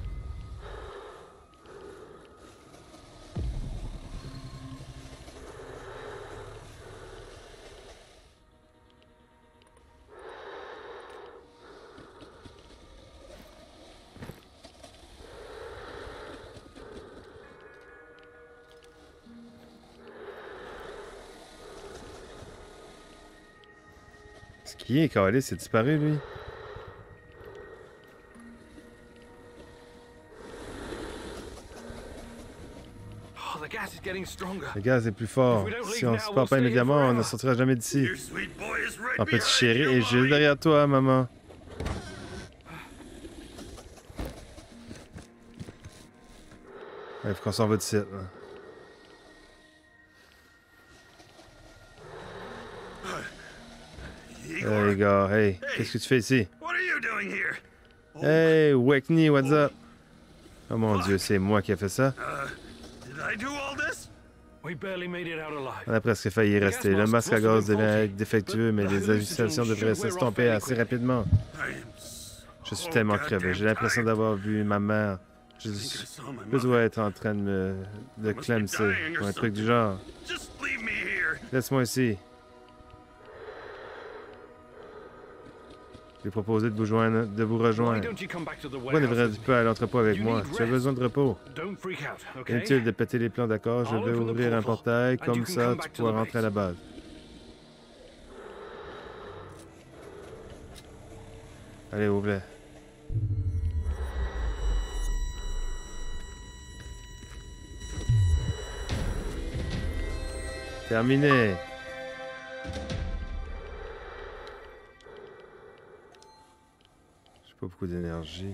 Ce qui est calé, c'est disparu lui. Oh, the gas is getting stronger. Le gaz est plus fort. Si on se part pas immédiatement, on ne sortira jamais d'ici. Your sweet boy is right Un petit behind chéri you, est juste mommy. derrière toi, maman. Il faut qu'on s'en va d'ici. Là. Igor, Hey, gars, hey, qu'est-ce que tu fais ici? what are you doing here? Hey, Wakney, what's up? Oh mon dieu, c'est moi qui ai fait ça. Uh, did I do all this? We barely made it out alive. On a presque failli y rester. Le masque à gaz devient défectueux, mais les hallucinations devraient s'estomper assez rapidement. I am so Je suis tellement crevé. J'ai l'impression d'avoir vu ma mère. Je, je dois être en train de me de clamser ou un truc du genre. Just leave me here. Laisse-moi ici. Je vais proposer de vous, joindre, de vous Why rejoindre. don't you come back to the Pourquoi ne warehouse? devrais-tu pas à l'entrepôt avec moi? Tu as besoin de repos. Don't freak out, okay? Inutile de péter les plans, d'accord? Je vais ouvrir un portail, comme ça tu pourras rentrer à la base. Allez, ouvre-le. Terminé. J'ai pas beaucoup d'énergie.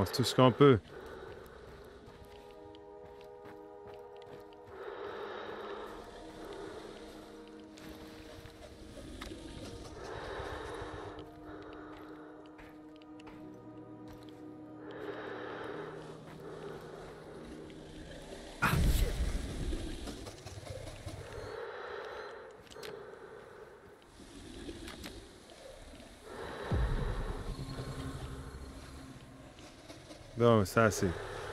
On fait tout ce qu'on peut. Bon, ça c'est.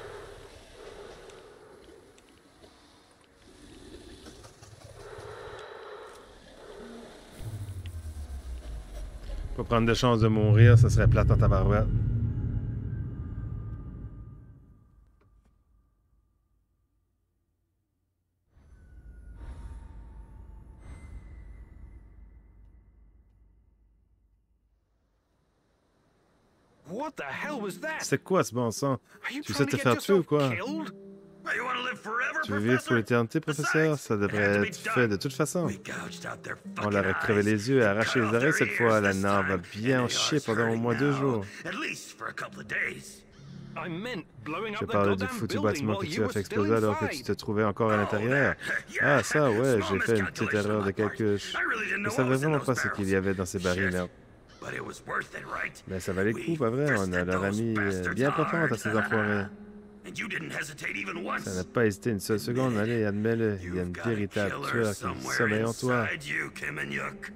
Pas prendre de chance de mourir, ça serait plate en tabarouette. What the hell was that? C'est quoi ce bon sang? Are you Tu sais trying te to faire get tuer ou yourself quoi? killed? Well, you want to live forever, Tu veux vivre pour Professor? l'éternité, professeur? Ça Besides, it devrait had to be être done. fait de toute façon. We gouged out their On fucking leur a crevé eyes. les yeux et We arraché cut les off oreilles their cette fois. ears La this nerf va time, bien and en they chier are pendant au hurting moins deux now, jours. At least for a couple of days. I meant blowing Je up the parle du goddamn foutu building bâtiment while que tu you as were fait still exploser alors que tu inside. te trouvais encore à l'intérieur. Oh, yeah. Ah, ça, ouais, Small j'ai fait une petite miscalculation erreur on de my part. calcul. I really didn't Je ne know savais what was in vraiment those pas ce qu'il y barrels. avait dans ces barils, Shit. merde. But it was worth it, right? Mais ça valait le coup, We pas vrai? On thirsted a leur a those mis euh, bastards bien hard. patente à ces enfoirés. And you didn't hesitate even once. Ça n'a pas hésité une seule seconde. Allez, admets-le. Il y a une You've got a véritable killer tueur qui somewhere sommeille en toi. inside you, Kiminyuk.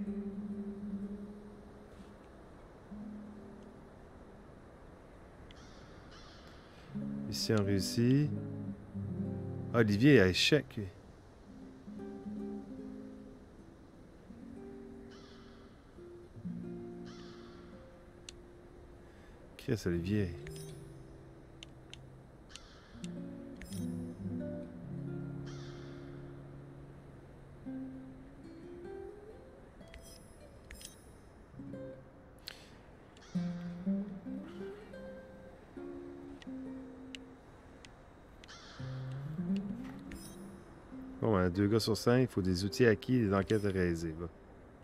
Ici, on réussit. Olivier a échec. lui. Chris, Olivier. Bon, ben, deux gars sur cinq, il faut des outils acquis et des enquêtes à réaliser. Va.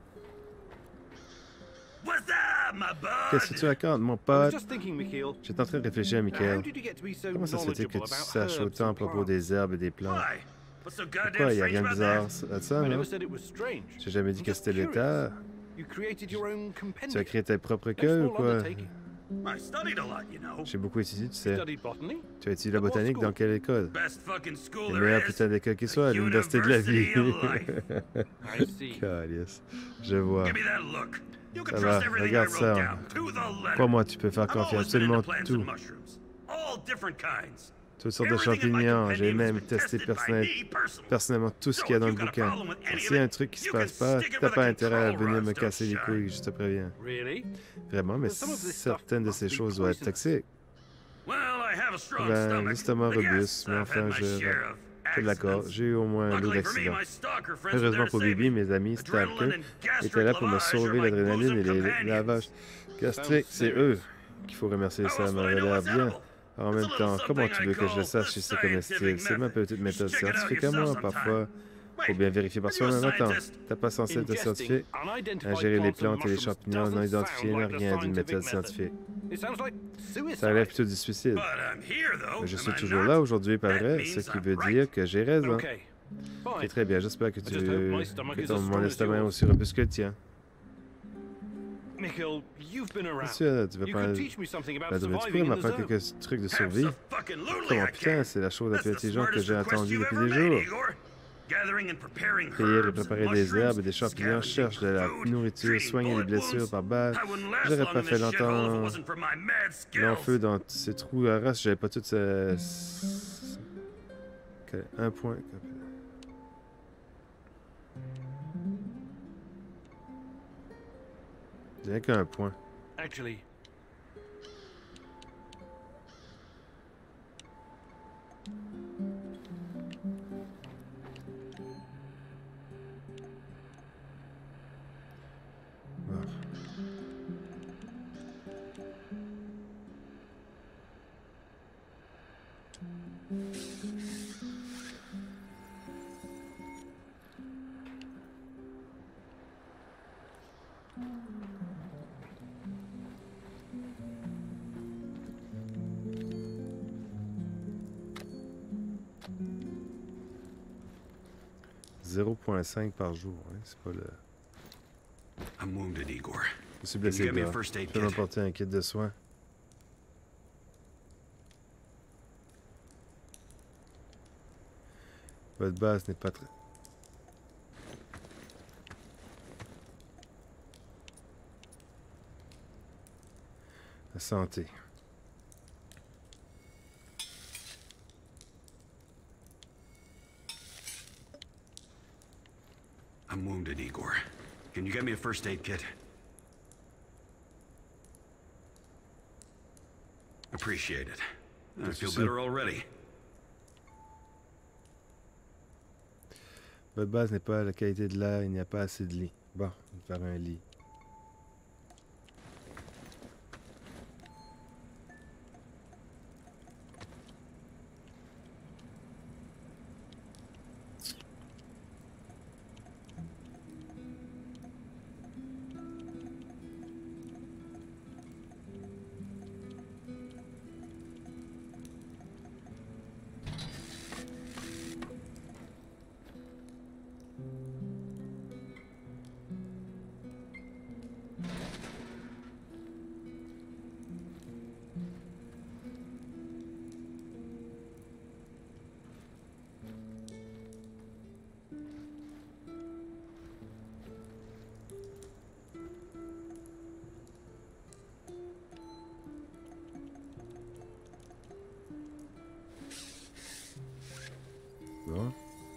What's up, my bud? Qu'est-ce que tu racontes, mon I was pote? just thinking, Mikhail. J'étais en train de réfléchir à How Michael. did you get to be so Comment ça se fait-il que knowledgeable tu about saches herbs autant à and propos plants? des herbes et des plantes? Why? What's so Pourquoi? goddamn Il n'y a strange rien de about bizarre that? à ça, I non? never said it was strange. J'ai jamais dit I'm que just c'était curious. l'état. You created your own Tu as compendium. créé tes propres No queues ou small quoi? undertaking. I studied a lot, you know. J'ai beaucoup étudié, tu You sais. studied botany? Tu as étudié la At what botanique dans school? quelle école? Best fucking school Le there meilleur is. putain d'école qui soit, à The l'université de la vie. University of life. I see. Calice. Je vois. Give me that look. You can Ça trust va, everything I regarde wrote ça. down, to the letter. Crois-moi, tu peux faire I've confiance. always been Absolument into plants tout. and mushrooms. All different kinds. Toutes sortes de Everything in my champignons. J'ai compendium has même been testé tested by personnel- me personally. personnellement tout ce So qu'il y a if dans le you've got a bouquin. problem with any Alors, of s'il y a un it, truc qui se you passe can pas, stick it t'as with pas a intérêt à control venir rod, me don't casser les shine. couilles, je te préviens. Really? Vraiment, mais But some of this certaines de stuff ces must be choses doivent être poisonous. toxiques. Well, I have a strong Ben, stomach, l'estomac but yes, robuste, mais I've enfin, had my je- share of Je suis d'accord, accidents. j'ai eu au moins un lot Luckily for me, d'accidents. my stalker friends were Heureusement there to pour save Bibi, me. mes amis Adrenaline stalkers and gastric étaient là pour me lavage are sauver my l'adrénaline et bosom les companions. lavages gastriques. C'est eux qu'il faut remercier, How ça else would m'avait I know l'air what's bien. edible? En It's même a little temps, comment something tu I veux que je le call sache the si c'est comestible? scientific C'est ma method. petite méthode You should check it out scientifique à yourself moi. sometime. Parfois, faut Wait, bien vérifier par are you a soi-même. Attends, scientist? t'as pas censé être Ingesting scientifique? unidentified Ingérer les plants and plantes et les mushrooms champignons non doesn't identifiés sound n'a like the rien d'une scientific méthode method. scientifique. It sounds like suicide. Ça relève plutôt du suicide. But I'm here, though, Mais je am suis I toujours not? là aujourd'hui, pas That vrai? means Ce qui I'm veut right. dire que j'ai raison. Okay. Ok, Fine. très bien, j'espère que I tu just hope my stomach que is ton, as mon strong as estomac est yours. aussi robuste que le tien. Mikhail, you've been around. Monsieur, tu veux You pas... can teach me something about Ben, tu surviving peux in the m'apprendre zone. quelques trucs de survie? Abso-fucking-lutely Comment I putain, can. c'est la chose la That's plus the intelligente que smartest j'ai request entendue you've depuis ever des made, jours. Igor. Gathering and preparing Cueillir et herbs and préparer des mushrooms, herbes et des champignons, scavenging chercher de la food, nourriture, treating soigner les bullet blessures wounds. par balle. I wouldn't last J'aurais long pas in fait this shithole if it longtemps wasn't for my mad skills. l'enfeu dans ces trous à race, j'avais pas tout ce... Ok, un point. Rien qu'un point. Actually, Bon. zéro virgule cinq par jour. Hein? C'est pas le... I'm wounded, Igor. Je suis Can you blessé get me a là. first aid Je peux kit? m'apporter un kit de soins. Votre base n'est pas très... La santé. I'm wounded, Igor. Can you get me a first aid kit? Appreciate it. I feel better already. Votre base n'est pas la qualité de l'air, il n'y a pas assez de lits. Bon, on va faire un lit. Bon.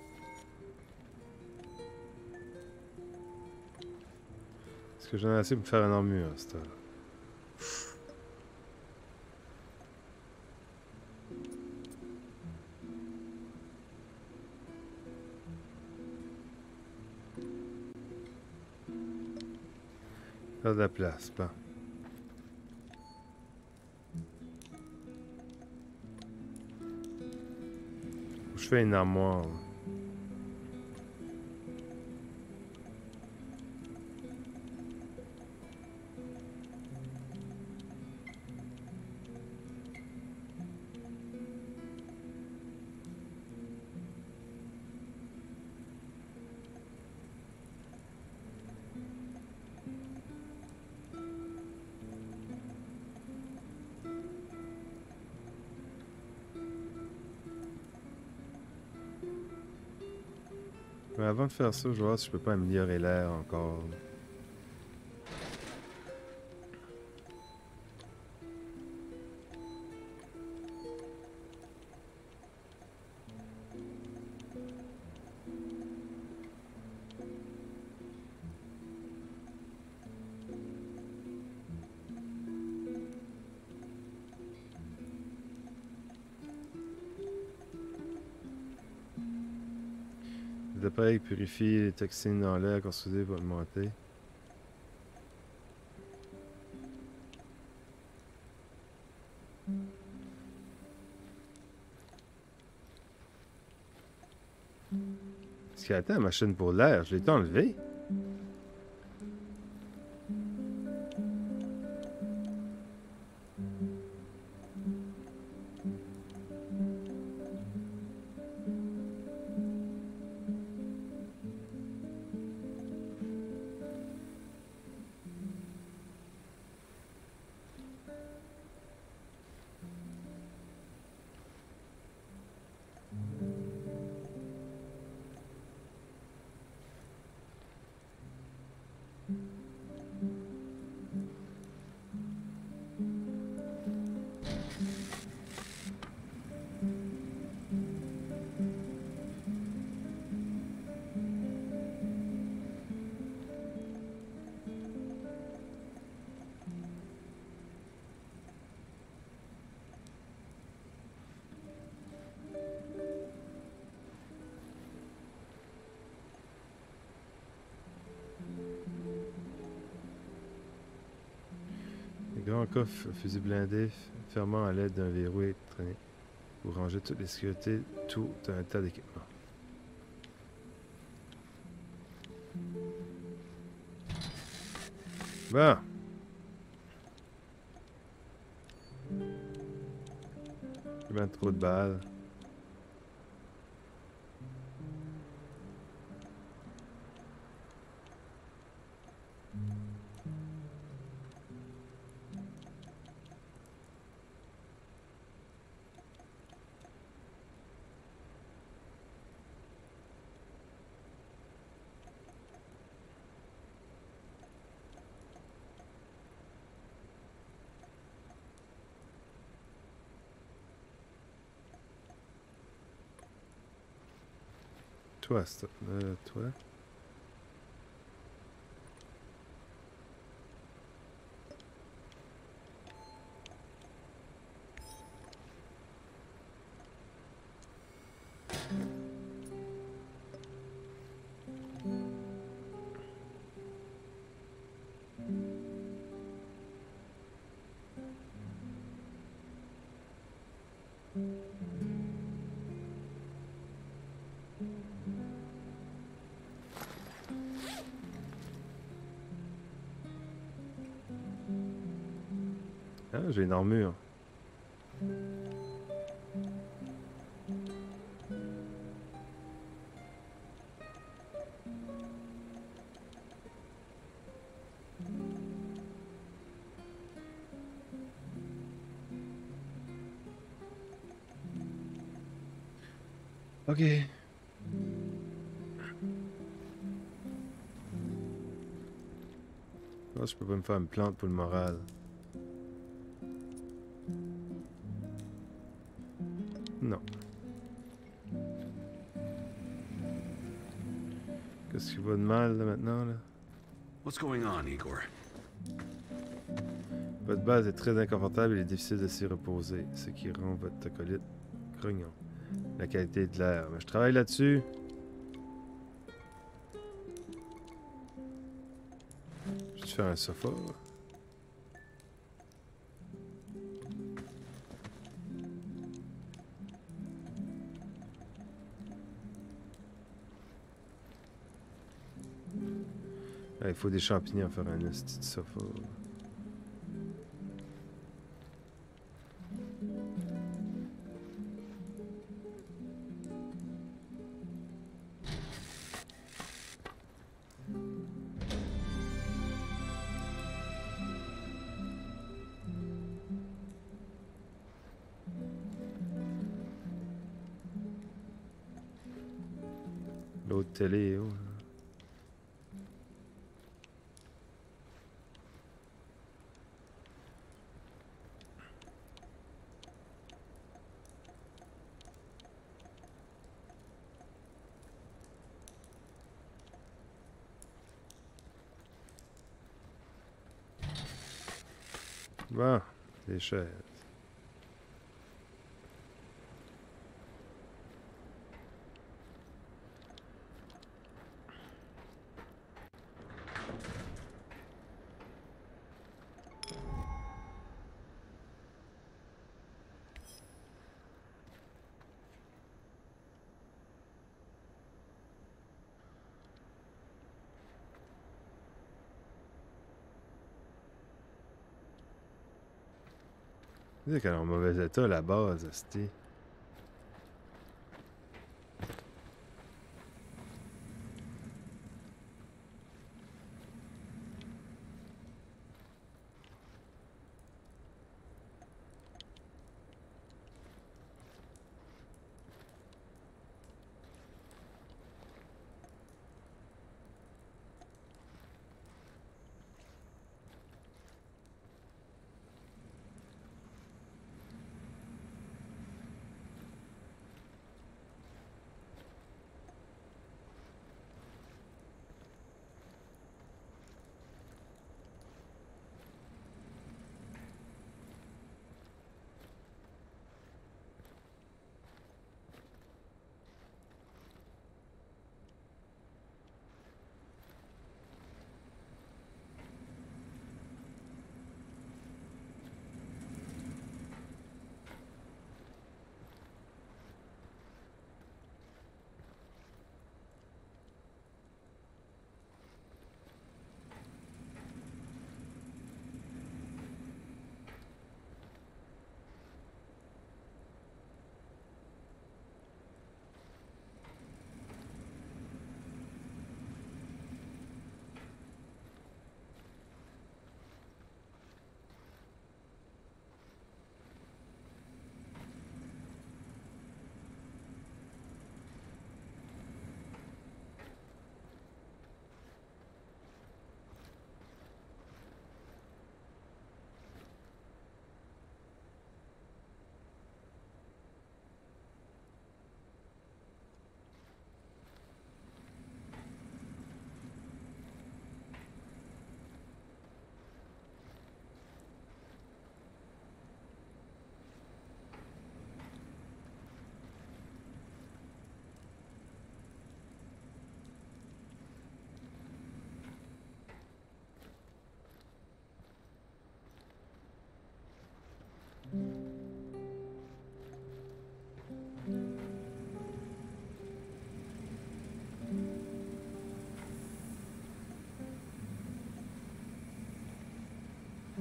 Est-ce que j'en ai assez pour me faire une armure à cette heure? Faire de la place, pas. Je fais une armoire. Mais avant de faire ça, je vais voir si je peux pas améliorer l'air encore. Les appareils purifient les toxines dans l'air construisé pour augmenter. Est-ce qu'il attend la machine pour l'air? Je l'ai enlevé. Grand coffre fusil blindé fermant à l'aide d'un verrou électronique. Vous rangez toutes les sécurités, tout un tas d'équipements. Bon. J'ai bien trop de balles. quoi, ça? Euh, toi? Ah, j'ai une armure. Ok. Ah, je peux pas me faire une plante pour le moral. Non. Qu'est-ce qui va de mal là, maintenant là? What's going on, Igor? Votre base est très inconfortable et il est difficile de s'y reposer, ce qui rend votre acolyte grognon. La qualité de l'air. Mais je travaille là-dessus. Je vais te faire un sofa. Ah, il faut des champignons pour faire un petit sofa. L'autre télé est où? Là? Bon, des chaises. C'est qu'elle est en mauvais état, la base, c'était.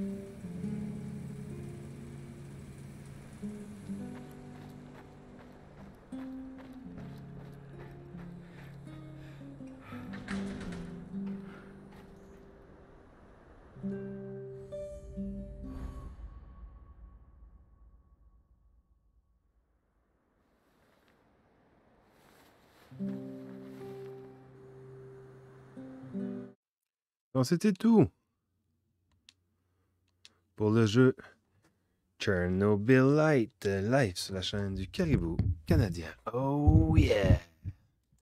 Bon, c'était tout pour le jeu Chernobylite Life sur la chaîne du Caribou canadien. Oh yeah!